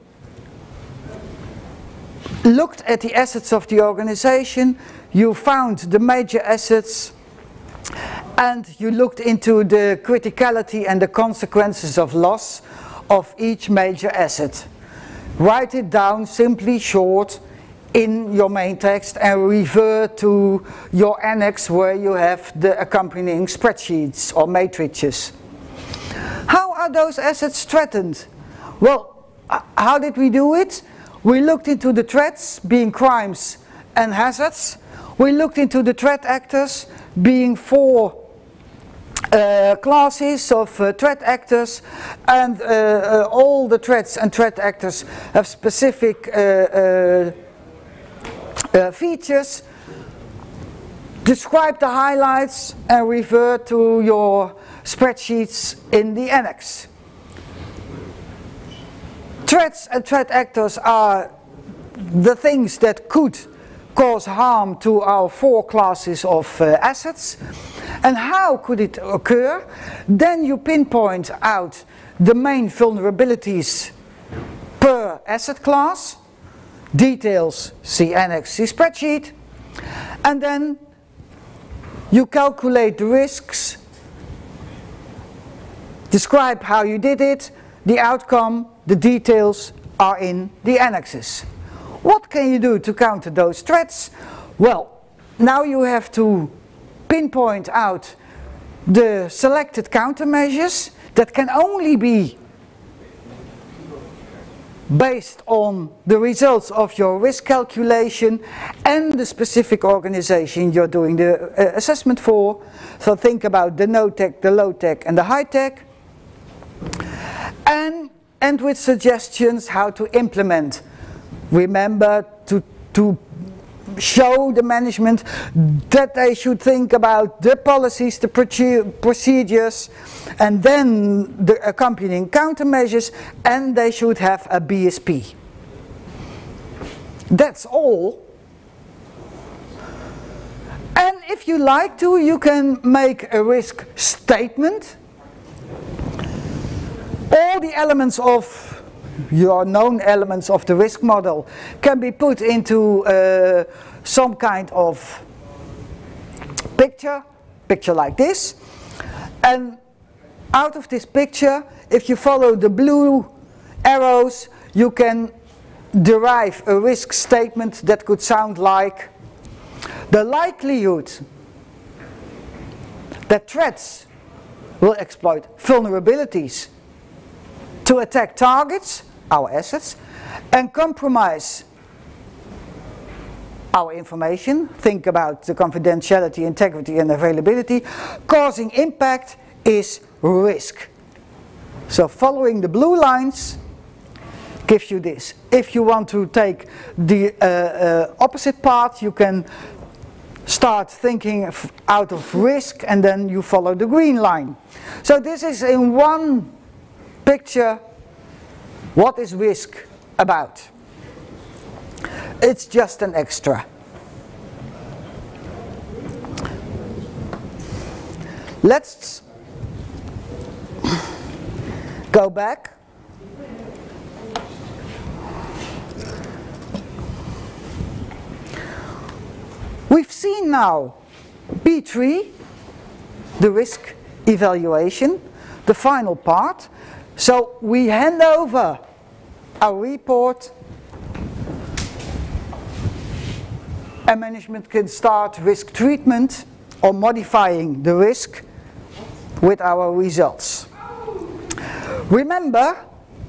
looked at the assets of the organization, you found the major assets, and you looked into the criticality and the consequences of loss of each major asset. Write it down simply, short, in your main text, and refer to your annex where you have the accompanying spreadsheets or matrices. How are those assets threatened? Well, how did we do it? We looked into the threats, being crimes and hazards. We looked into the threat actors, being 4 classes of threat actors, and all the threats and threat actors have specific features. Describe the highlights and refer to your spreadsheets in the annex. Threats and threat actors are the things that could cause harm to our 4 classes of assets. And how could it occur? Then you pinpoint out the main vulnerabilities per asset class. Details, see annex, see spreadsheet. And then you calculate the risks, describe how you did it, the outcome, the details are in the annexes. What can you do to counter those threats? Well, now you have to pinpoint out the selected countermeasures that can only be based on the results of your risk calculation and the specific organization you're doing the assessment for. So think about the no-tech, the low-tech and the high-tech. And with suggestions how to implement. Remember to show the management that they should think about the policies, the procedures, and then the accompanying countermeasures, and they should have a BSP. That's all. And if you like to, you can make a risk statement. All the elements of your known elements of the risk model can be put into some kind of picture like this. And out of this picture, if you follow the blue arrows, you can derive a risk statement that could sound like: the likelihood that threats will exploit vulnerabilities to attack targets, our assets, and compromise our information. Think about the confidentiality, integrity and availability. Causing impact is risk. So following the blue lines gives you this. If you want to take the opposite part, you can start thinking out of risk, and then you follow the green line. So this is in one picture what is risk about. It's just an extra. Let's go back. We've seen now B3, the risk evaluation, the final part. So we hand over our report and management can start risk treatment or modifying the risk with our results. Remember,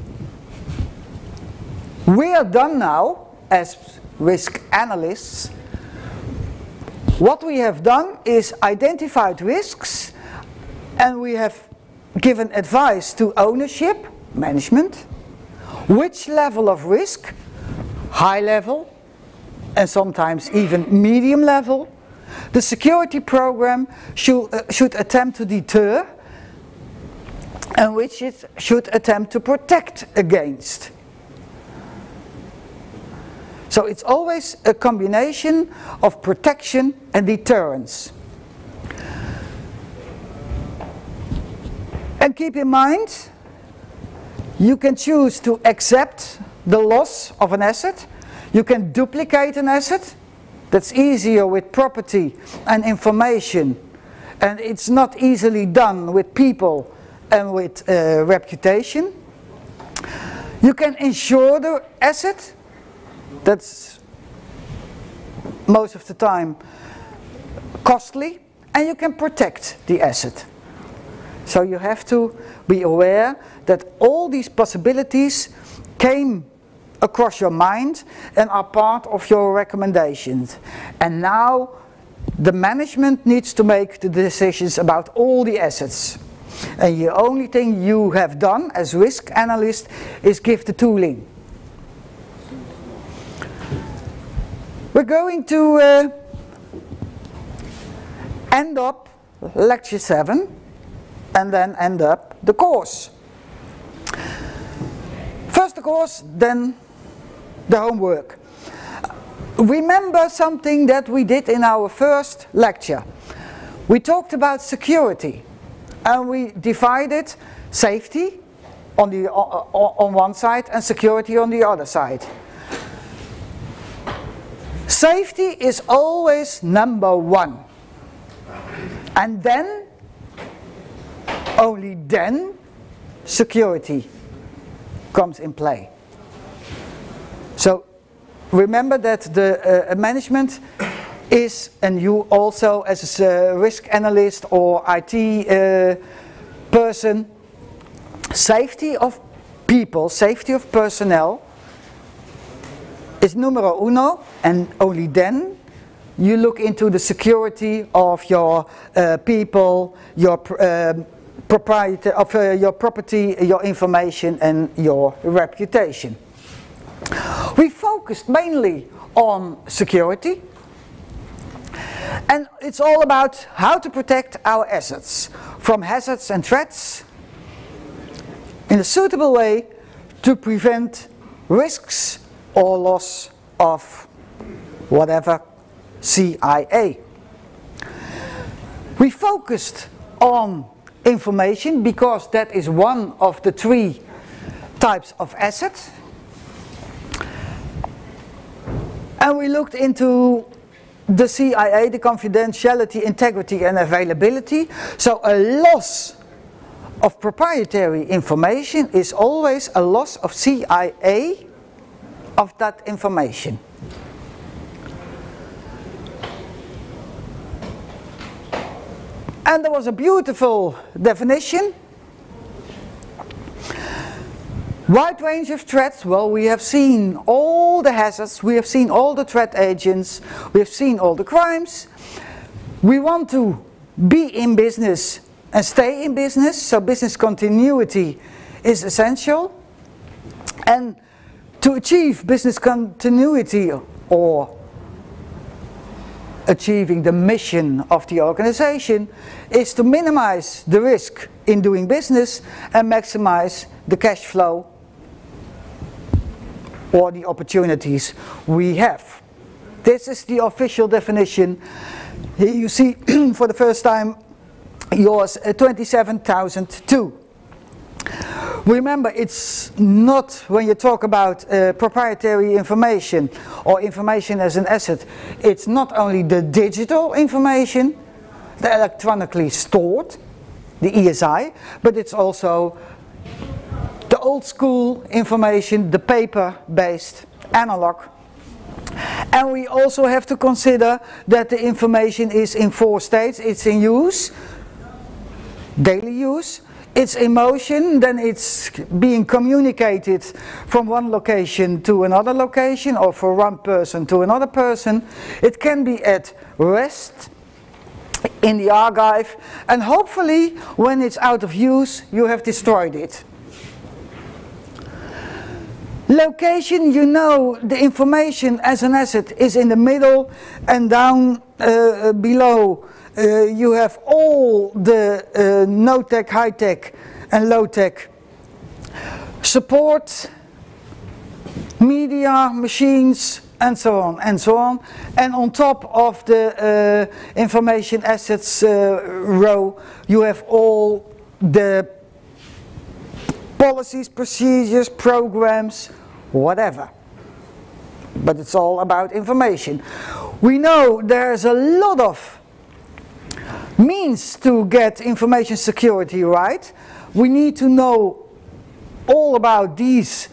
we are done now as risk analysts. What we have done is identified risks, and we have given advice to ownership, management, which level of risk, high level, and sometimes even medium level, the security program should attempt to deter, and which it should attempt to protect against. So it's always a combination of protection and deterrence. And keep in mind, you can choose to accept the loss of an asset. You can duplicate an asset. That's easier with property and information, and it's not easily done with people and with reputation. You can insure the asset. That's most of the time costly, and you can protect the asset. So you have to be aware that all these possibilities came across your mind and are part of your recommendations. And now the management needs to make the decisions about all the assets. And the only thing you have done as risk analyst is give the tooling. We're going to end up lecture 7 and then end up the course. First the course, then the homework. Remember something that we did in our first lecture. We talked about security, and we divided safety on one side and security on the other side. Safety is always number one, and then, only then, security comes in play. So remember that the management is, and you also as a risk analyst or IT person, safety of people, safety of personnel is numero uno, and only then you look into the security of your people, your your property, your information, and your reputation. We focused mainly on security, and it's all about how to protect our assets from hazards and threats in a suitable way to prevent risks or loss of whatever CIA. We focused on information because that is one of the 3 types of assets. And we looked into the CIA, the confidentiality, integrity and availability. So a loss of proprietary information is always a loss of CIA of that information. And there was a beautiful definition. Wide range of threats. Well, we have seen all the hazards, we have seen all the threat agents, we have seen all the crimes. We want to be in business and stay in business, so business continuity is essential. And to achieve business continuity or achieving the mission of the organization is to minimize the risk in doing business and maximize the cash flow or the opportunities we have. This is the official definition. Here you see for the first time yours 27002. Remember, it's not, when you talk about proprietary information or information as an asset, it's not only the digital information, the electronically stored, the ESI, but it's also the old school information, the paper-based analog. And we also have to consider that the information is in 4 states. It's in use, daily use, it's in motion, then it's being communicated from one location to another location, or from one person to another person. It can be at rest in the archive, and hopefully when it's out of use you have destroyed it. Location, you know, the information as an asset is in the middle, and down below you have all the no-tech, high-tech and low-tech support, media, machines, and so on and so on. And on top of the information assets row, you have all the policies, procedures, programs, whatever. But it's all about information. We know there's a lot of means to get information security right. We need to know all about these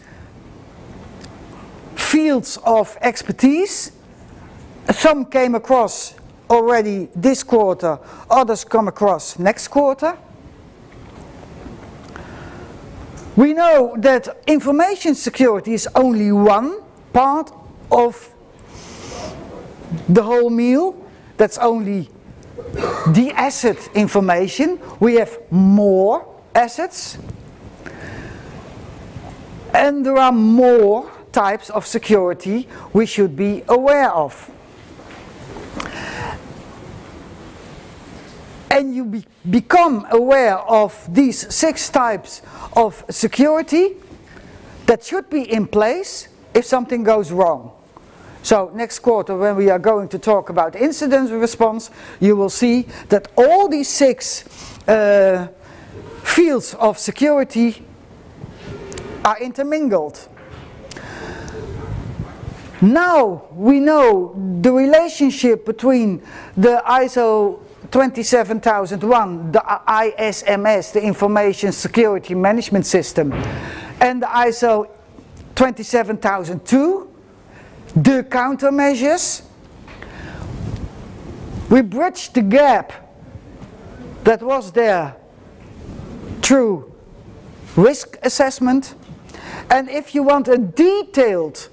fields of expertise. Some came across already this quarter, others come across next quarter. We know that information security is only one part of the whole meal. That's only the asset information. We have more assets, and there are more types of security we should be aware of. And you become aware of these 6 types of security that should be in place if something goes wrong. So next quarter, when we are going to talk about incident response, you will see that all these 6 fields of security are intermingled. Now we know the relationship between the ISO 27001, the ISMS, the Information Security Management System, and the ISO 27002, the countermeasures. We bridged the gap that was there through risk assessment. And if you want a detailed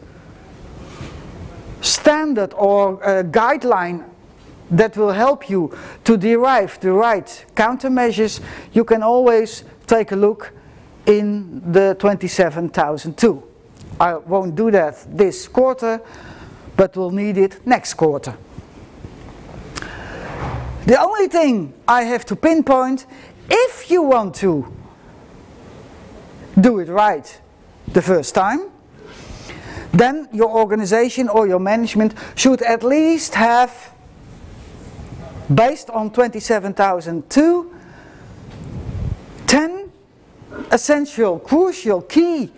standard or a guideline that will help you to derive the right countermeasures, you can always take a look in the 27002. I won't do that this quarter, but we'll need it next quarter. The only thing I have to pinpoint, if you want to do it right the first time, then your organization or your management should at least have, based on 27002, 10 essential, crucial, key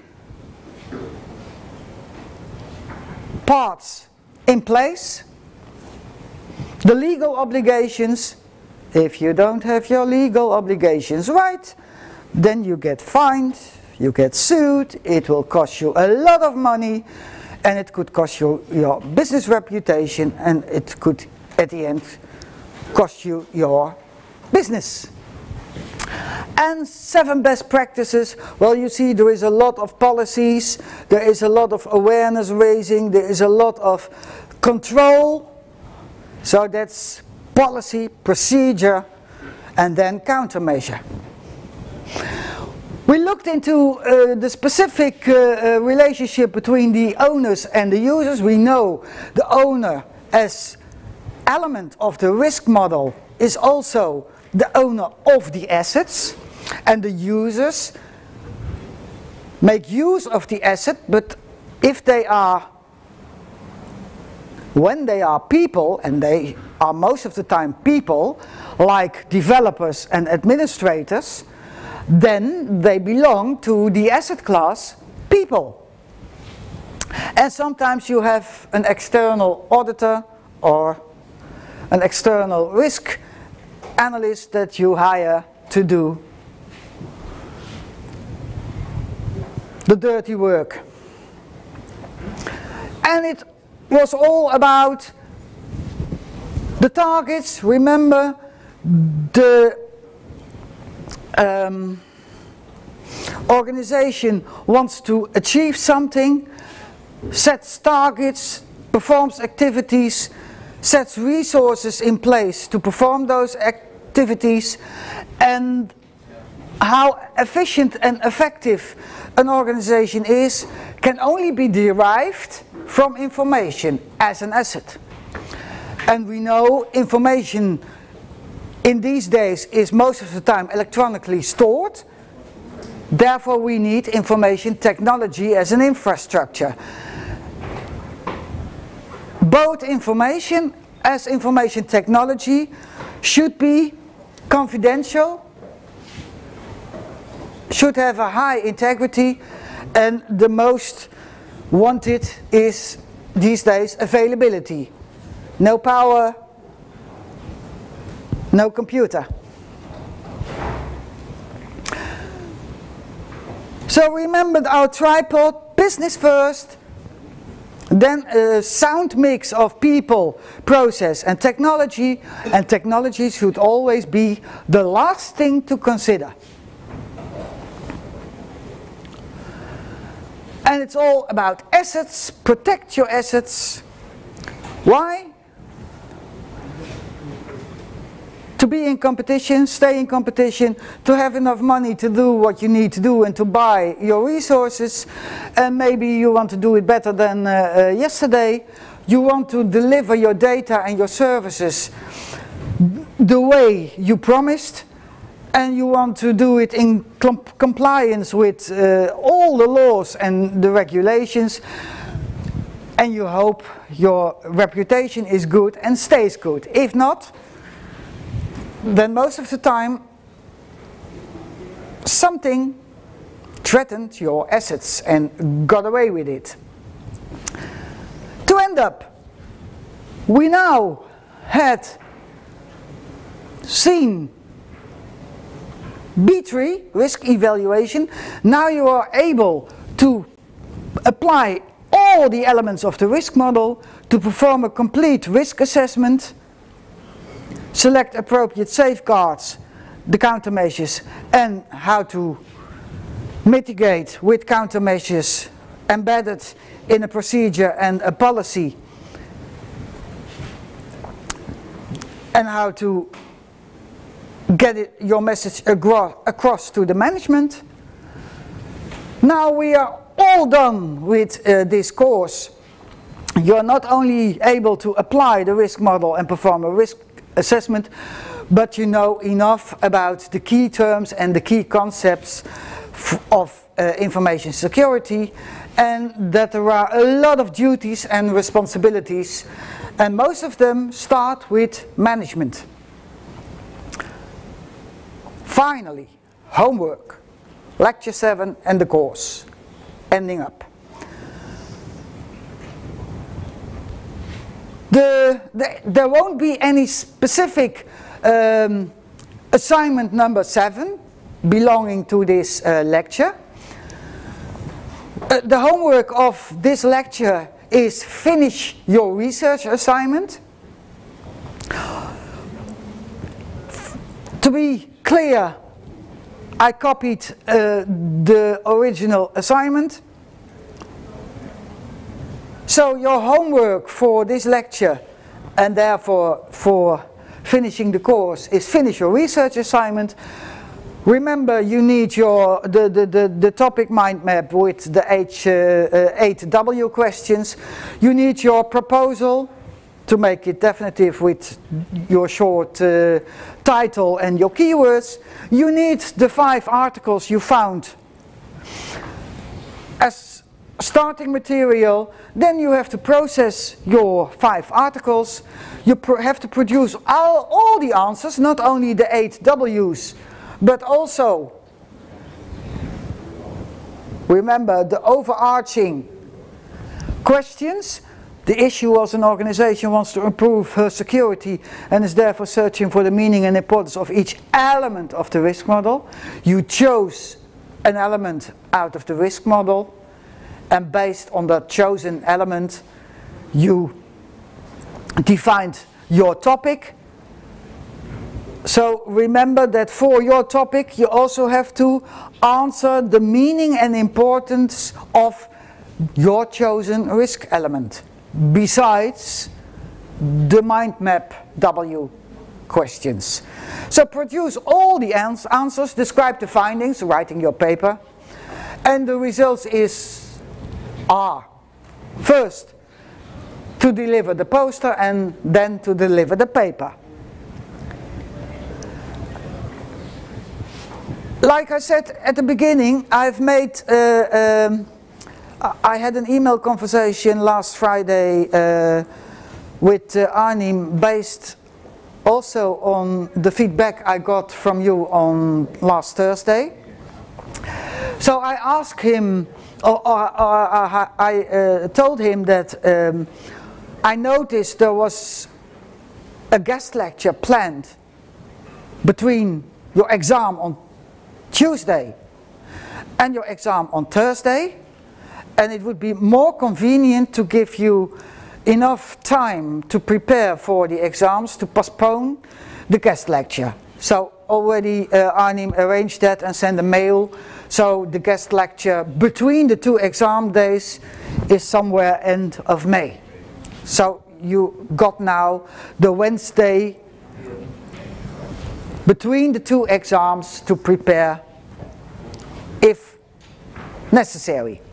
parts in place. The legal obligations. If you don't have your legal obligations right, then you get fined, you get sued, it will cost you a lot of money, and it could cost you your business reputation, and it could at the end cost you your business. And 7 best practices. Well, you see, there is a lot of policies, there is a lot of awareness raising, there is a lot of control. So that's policy, procedure, and then countermeasure. We looked into the specific relationship between the owners and the users. We know the owner as element of the risk model is also the owner of the assets, and the users make use of the asset, but if they are, when they are people, and they are most of the time people, like developers and administrators, then they belong to the asset class people. And sometimes you have an external auditor or an external risk analyst that you hire to do the dirty work. And it was all about the targets. Remember, the organization wants to achieve something, sets targets, performs activities, sets resources in place to perform those activities, and how efficient and effective an organization is can only be derived from information as an asset. And we know information in these days is most of the time electronically stored. Therefore we need information technology as an infrastructure. Both information as information technology should be confidential, should have a high integrity, and the most wanted is these days availability. No power, no computer. So remember our tripod: business first, then a sound mix of people, process and technology should always be the last thing to consider. And it's all about assets. Protect your assets. Why? To be in competition, stay in competition, to have enough money to do what you need to do and to buy your resources. And maybe you want to do it better than yesterday. You want to deliver your data and your services the way you promised. And you want to do it in compliance with all the laws and the regulations. And you hope your reputation is good and stays good. If not, then most of the time something threatened your assets and got away with it. To end up, we now had seen B3, risk evaluation. Now you are able to apply all the elements of the risk model to perform a complete risk assessment, select appropriate safeguards, the countermeasures, and how to mitigate with countermeasures embedded in a procedure and a policy, and how to get your message across to the management. Now we are all done with this course. You are not only able to apply the risk model and perform a risk assessment, but you know enough about the key terms and the key concepts of information security, and that there are a lot of duties and responsibilities, and most of them start with management. Finally, homework, lecture 7 and the course, ending up. There won't be any specific assignment number 7 belonging to this lecture. The homework of this lecture is finish your research assignment. To be clear, I copied the original assignment. So your homework for this lecture, and therefore for finishing the course, is finish your research assignment. Remember, you need your the topic mind map with the 8W questions. You need your proposal to make it definitive with your short title and your keywords, you need the 5 articles you found as starting material. Then you have to process your 5 articles. You have to produce all the answers, not only the 8 W's, but also, remember, the overarching questions. The issue was an organization wants to improve her security and is therefore searching for the meaning and importance of each element of the risk model. You chose an element out of the risk model, and based on that chosen element you defined your topic. So remember that for your topic you also have to answer the meaning and importance of your chosen risk element, besides the mind map W questions. So produce all the answers, describe the findings, writing your paper, and the results are first to deliver the poster and then to deliver the paper. Like I said at the beginning, I've made I had an email conversation last Friday with Arnim, based also on the feedback I got from you on last Thursday. So I asked him, I told him that I noticed there was a guest lecture planned between your exam on Tuesday and your exam on Thursday, and it would be more convenient to give you enough time to prepare for the exams to postpone the guest lecture. So already Arnim arranged that and sent a mail, so the guest lecture between the 2 exam days is somewhere end of May. So you got now the Wednesday between the 2 exams to prepare if necessary.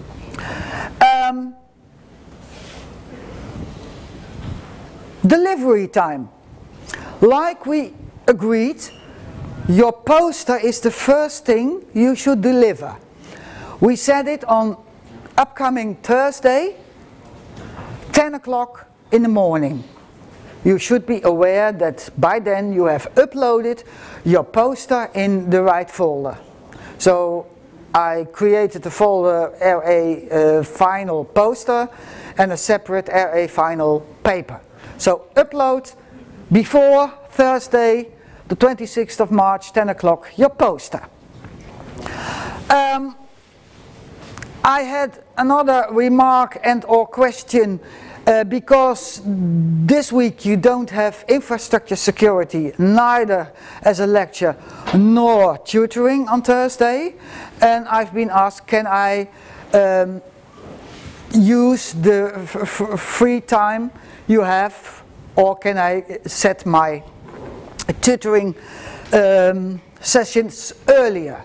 Delivery time. Like we agreed, your poster is the first thing you should deliver. We said it on upcoming Thursday, 10 o'clock in the morning. You should be aware that by then you have uploaded your poster in the right folder. So I created a folder RA final poster and a separate RA final paper. So upload before Thursday, the 26th of March, 10 o'clock, your poster. I had another remark and or question because this week you don't have infrastructure security, neither as a lecture nor tutoring on Thursday, and I've been asked, can I use the free time you have, or can I set my tutoring sessions earlier?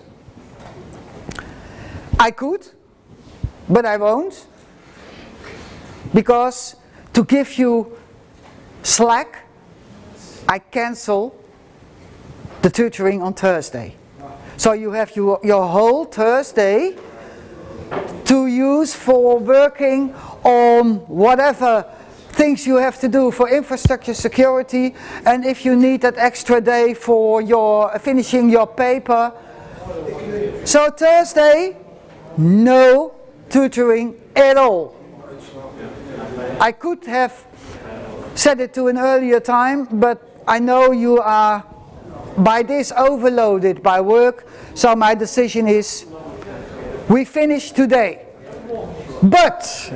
I could, but I won't, because to give you slack, I cancel the tutoring on Thursday. So you have your whole Thursday to use for working on whatever things you have to do for infrastructure security, and if you need that extra day for your finishing your paper. So Thursday, no tutoring at all. I could have set it to an earlier time, but I know you are by this overloaded by work, so my decision is we finish today. But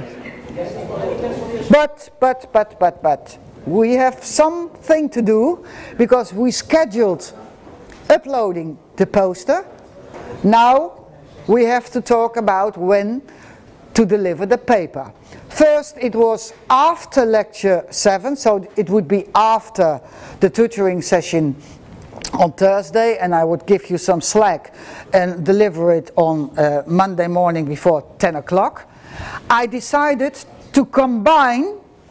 we have something to do, because we scheduled uploading the poster. Now we have to talk about when to deliver the paper. First it was after lecture 7, so it would be after the tutoring session on Thursday, and I would give you some slack and deliver it on Monday morning before 10 o'clock. I decided to combine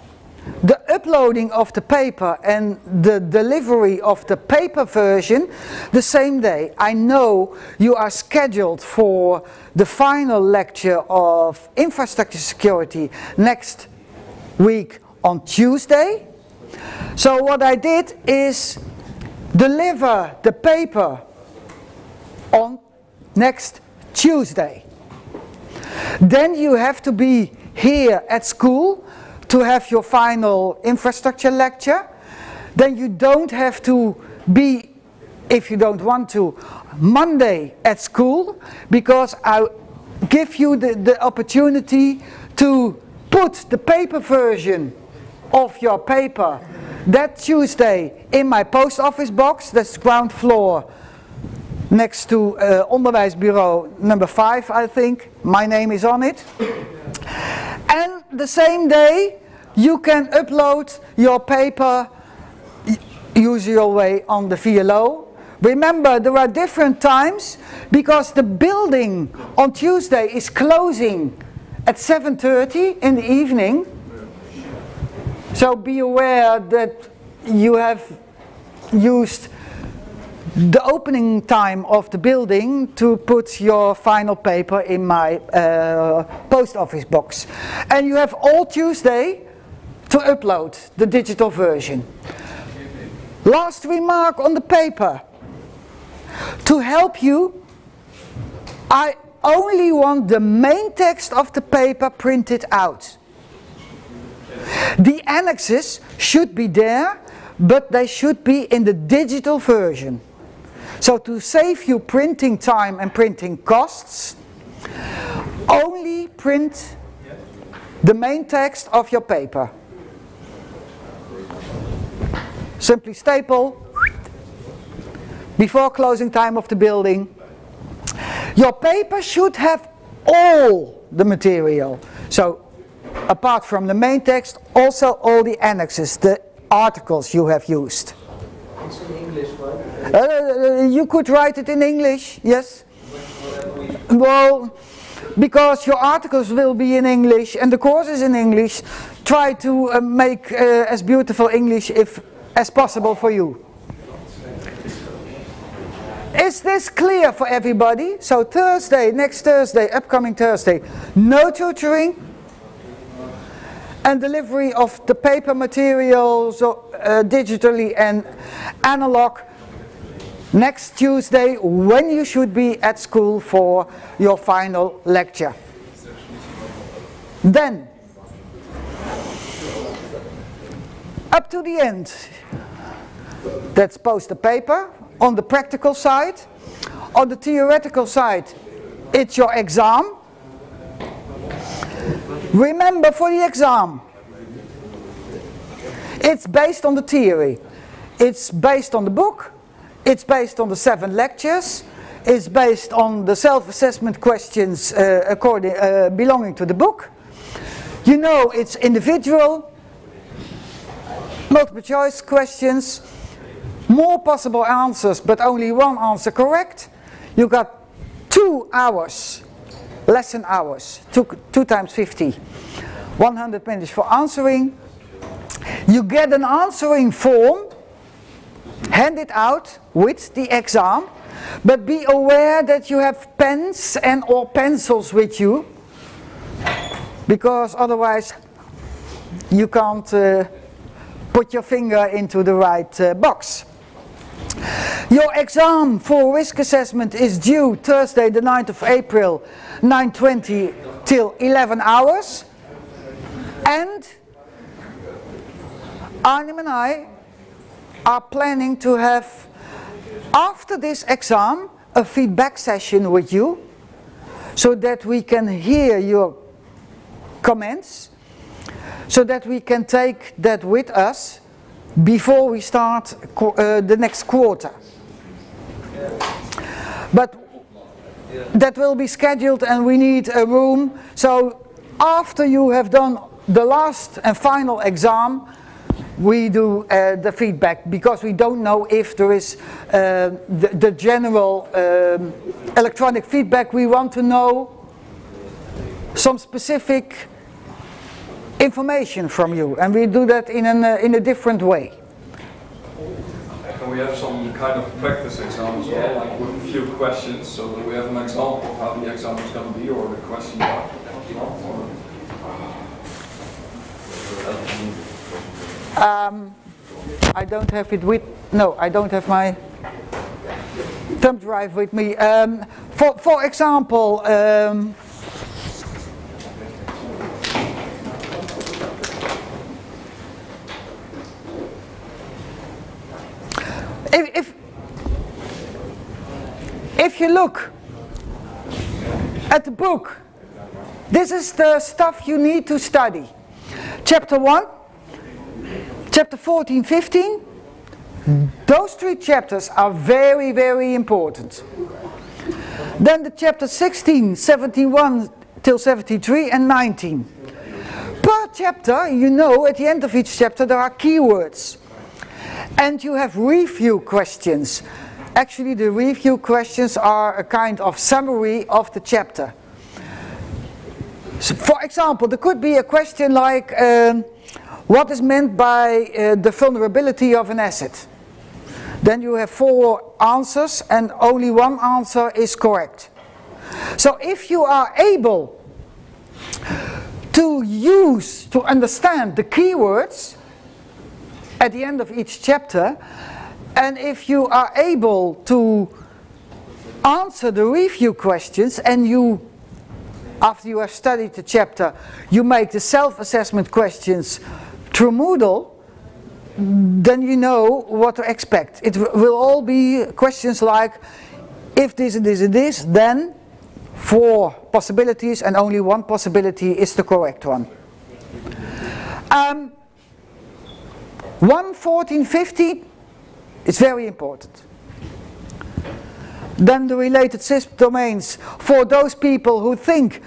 the uploading of the paper and the delivery of the paper version the same day. I know you are scheduled for the final lecture of infrastructure security next week on Tuesday. So what I did is deliver the paper on next Tuesday. Then you have to be here at school to have your final infrastructure lecture. Then you don't have to be, if you don't want to, Monday at school, because I give you the opportunity to put the paper version of your paper that Tuesday in my post office box. That's ground floor next to Onderwijsbureau number 5, I think. My name is on it. And the same day you can upload your paper usual way on the VLO. Remember, there are different times because the building on Tuesday is closing at 7:30 in the evening. So be aware that you have used the opening time of the building to put your final paper in my post office box. And you have all Tuesday to upload the digital version. Last remark on the paper. To help you, I only want the main text of the paper printed out. The annexes should be there, but they should be in the digital version. So to save you printing time and printing costs, only print the main text of your paper. Simply staple before closing time of the building. Your paper should have all the material. So apart from the main text, also all the annexes, the articles you have used. It's in English, right? You could write it in English, yes. Well, because your articles will be in English and the course is in English, try to make as beautiful English as possible for you. Is this clear for everybody? So Thursday, next Thursday, upcoming Thursday, no tutoring and delivery of the paper materials digitally and analog next Tuesday, when you should be at school for your final lecture. Then, up to the end, that's post the paper. On the practical side, on the theoretical side, it's your exam. Remember, for the exam, it's based on the theory. It's based on the book. It's based on the 7 lectures. It's based on the self-assessment questions belonging to the book. You know, it's individual, multiple choice questions, more possible answers, but only one answer correct. You got 2 hours, lesson hours, 2 times 50, 100 minutes for answering. You get an answering form, hand it out with the exam, but be aware that you have pens and or pencils with you, because otherwise you can't put your finger into the right box. Your exam for risk assessment is due Thursday the 9th of April, 9:20 till 11 hours. And Arnim and I are planning to have, after this exam, a feedback session with you, so that we can hear your comments, so that we can take that with us before we start the next quarter. But that will be scheduled and we need a room. So after you have done the last and final exam, we do the feedback, because we don't know if there is the general electronic feedback. We want to know some specific information from you, and we do that in a different way. And we have some kind of practice exam as well, like with a few questions, so that we have an example of how the exam is going to be, or the question are. I don't have it with, no, I don't have my thumb drive with me. For example, if you look at the book, this is the stuff you need to study. Chapter 1, chapter 14, 15, those 3 chapters are very, very important. Then the chapter 16, 71 till 73 and 19. Per chapter, you know, at the end of each chapter there are keywords. And you have review questions. Actually, the review questions are a kind of summary of the chapter. So, for example, there could be a question like, what is meant by the vulnerability of an asset? Then you have 4 answers and only 1 answer is correct. So if you are able to understand the keywords at the end of each chapter, and if you are able to answer the review questions, and you, after you have studied the chapter, you make the self-assessment questions through Moodle, then you know what to expect. It will all be questions like, if this and this and this, then 4 possibilities and only 1 possibility is the correct one. 1, 14, 15 is very important. Then the related CISP domains, for those people who think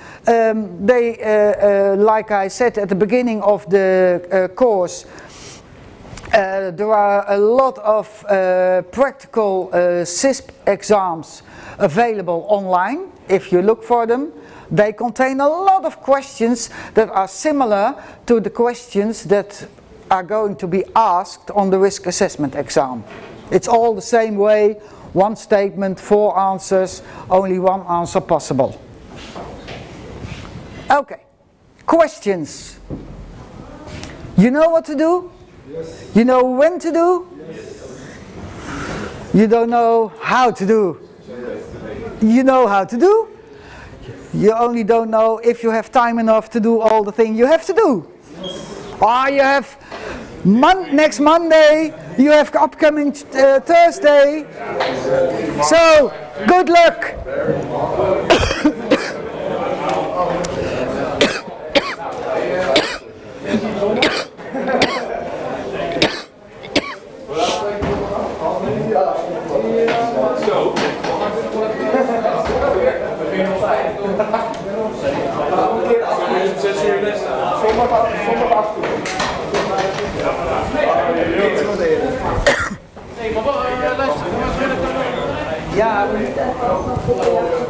like I said at the beginning of the course, there are a lot of practical CISP exams available online. If you look for them, they contain a lot of questions that are similar to the questions that are going to be asked on the risk assessment exam. It's all the same way, 1 statement, 4 answers, only 1 answer possible. Okay, questions. You know what to do? Yes. You know when to do? Yes. You don't know how to do? You know how to do? You only don't know if you have time enough to do all the things you have to do. Yes. Or you have next Monday, you have upcoming Thursday. So, good luck. Ja,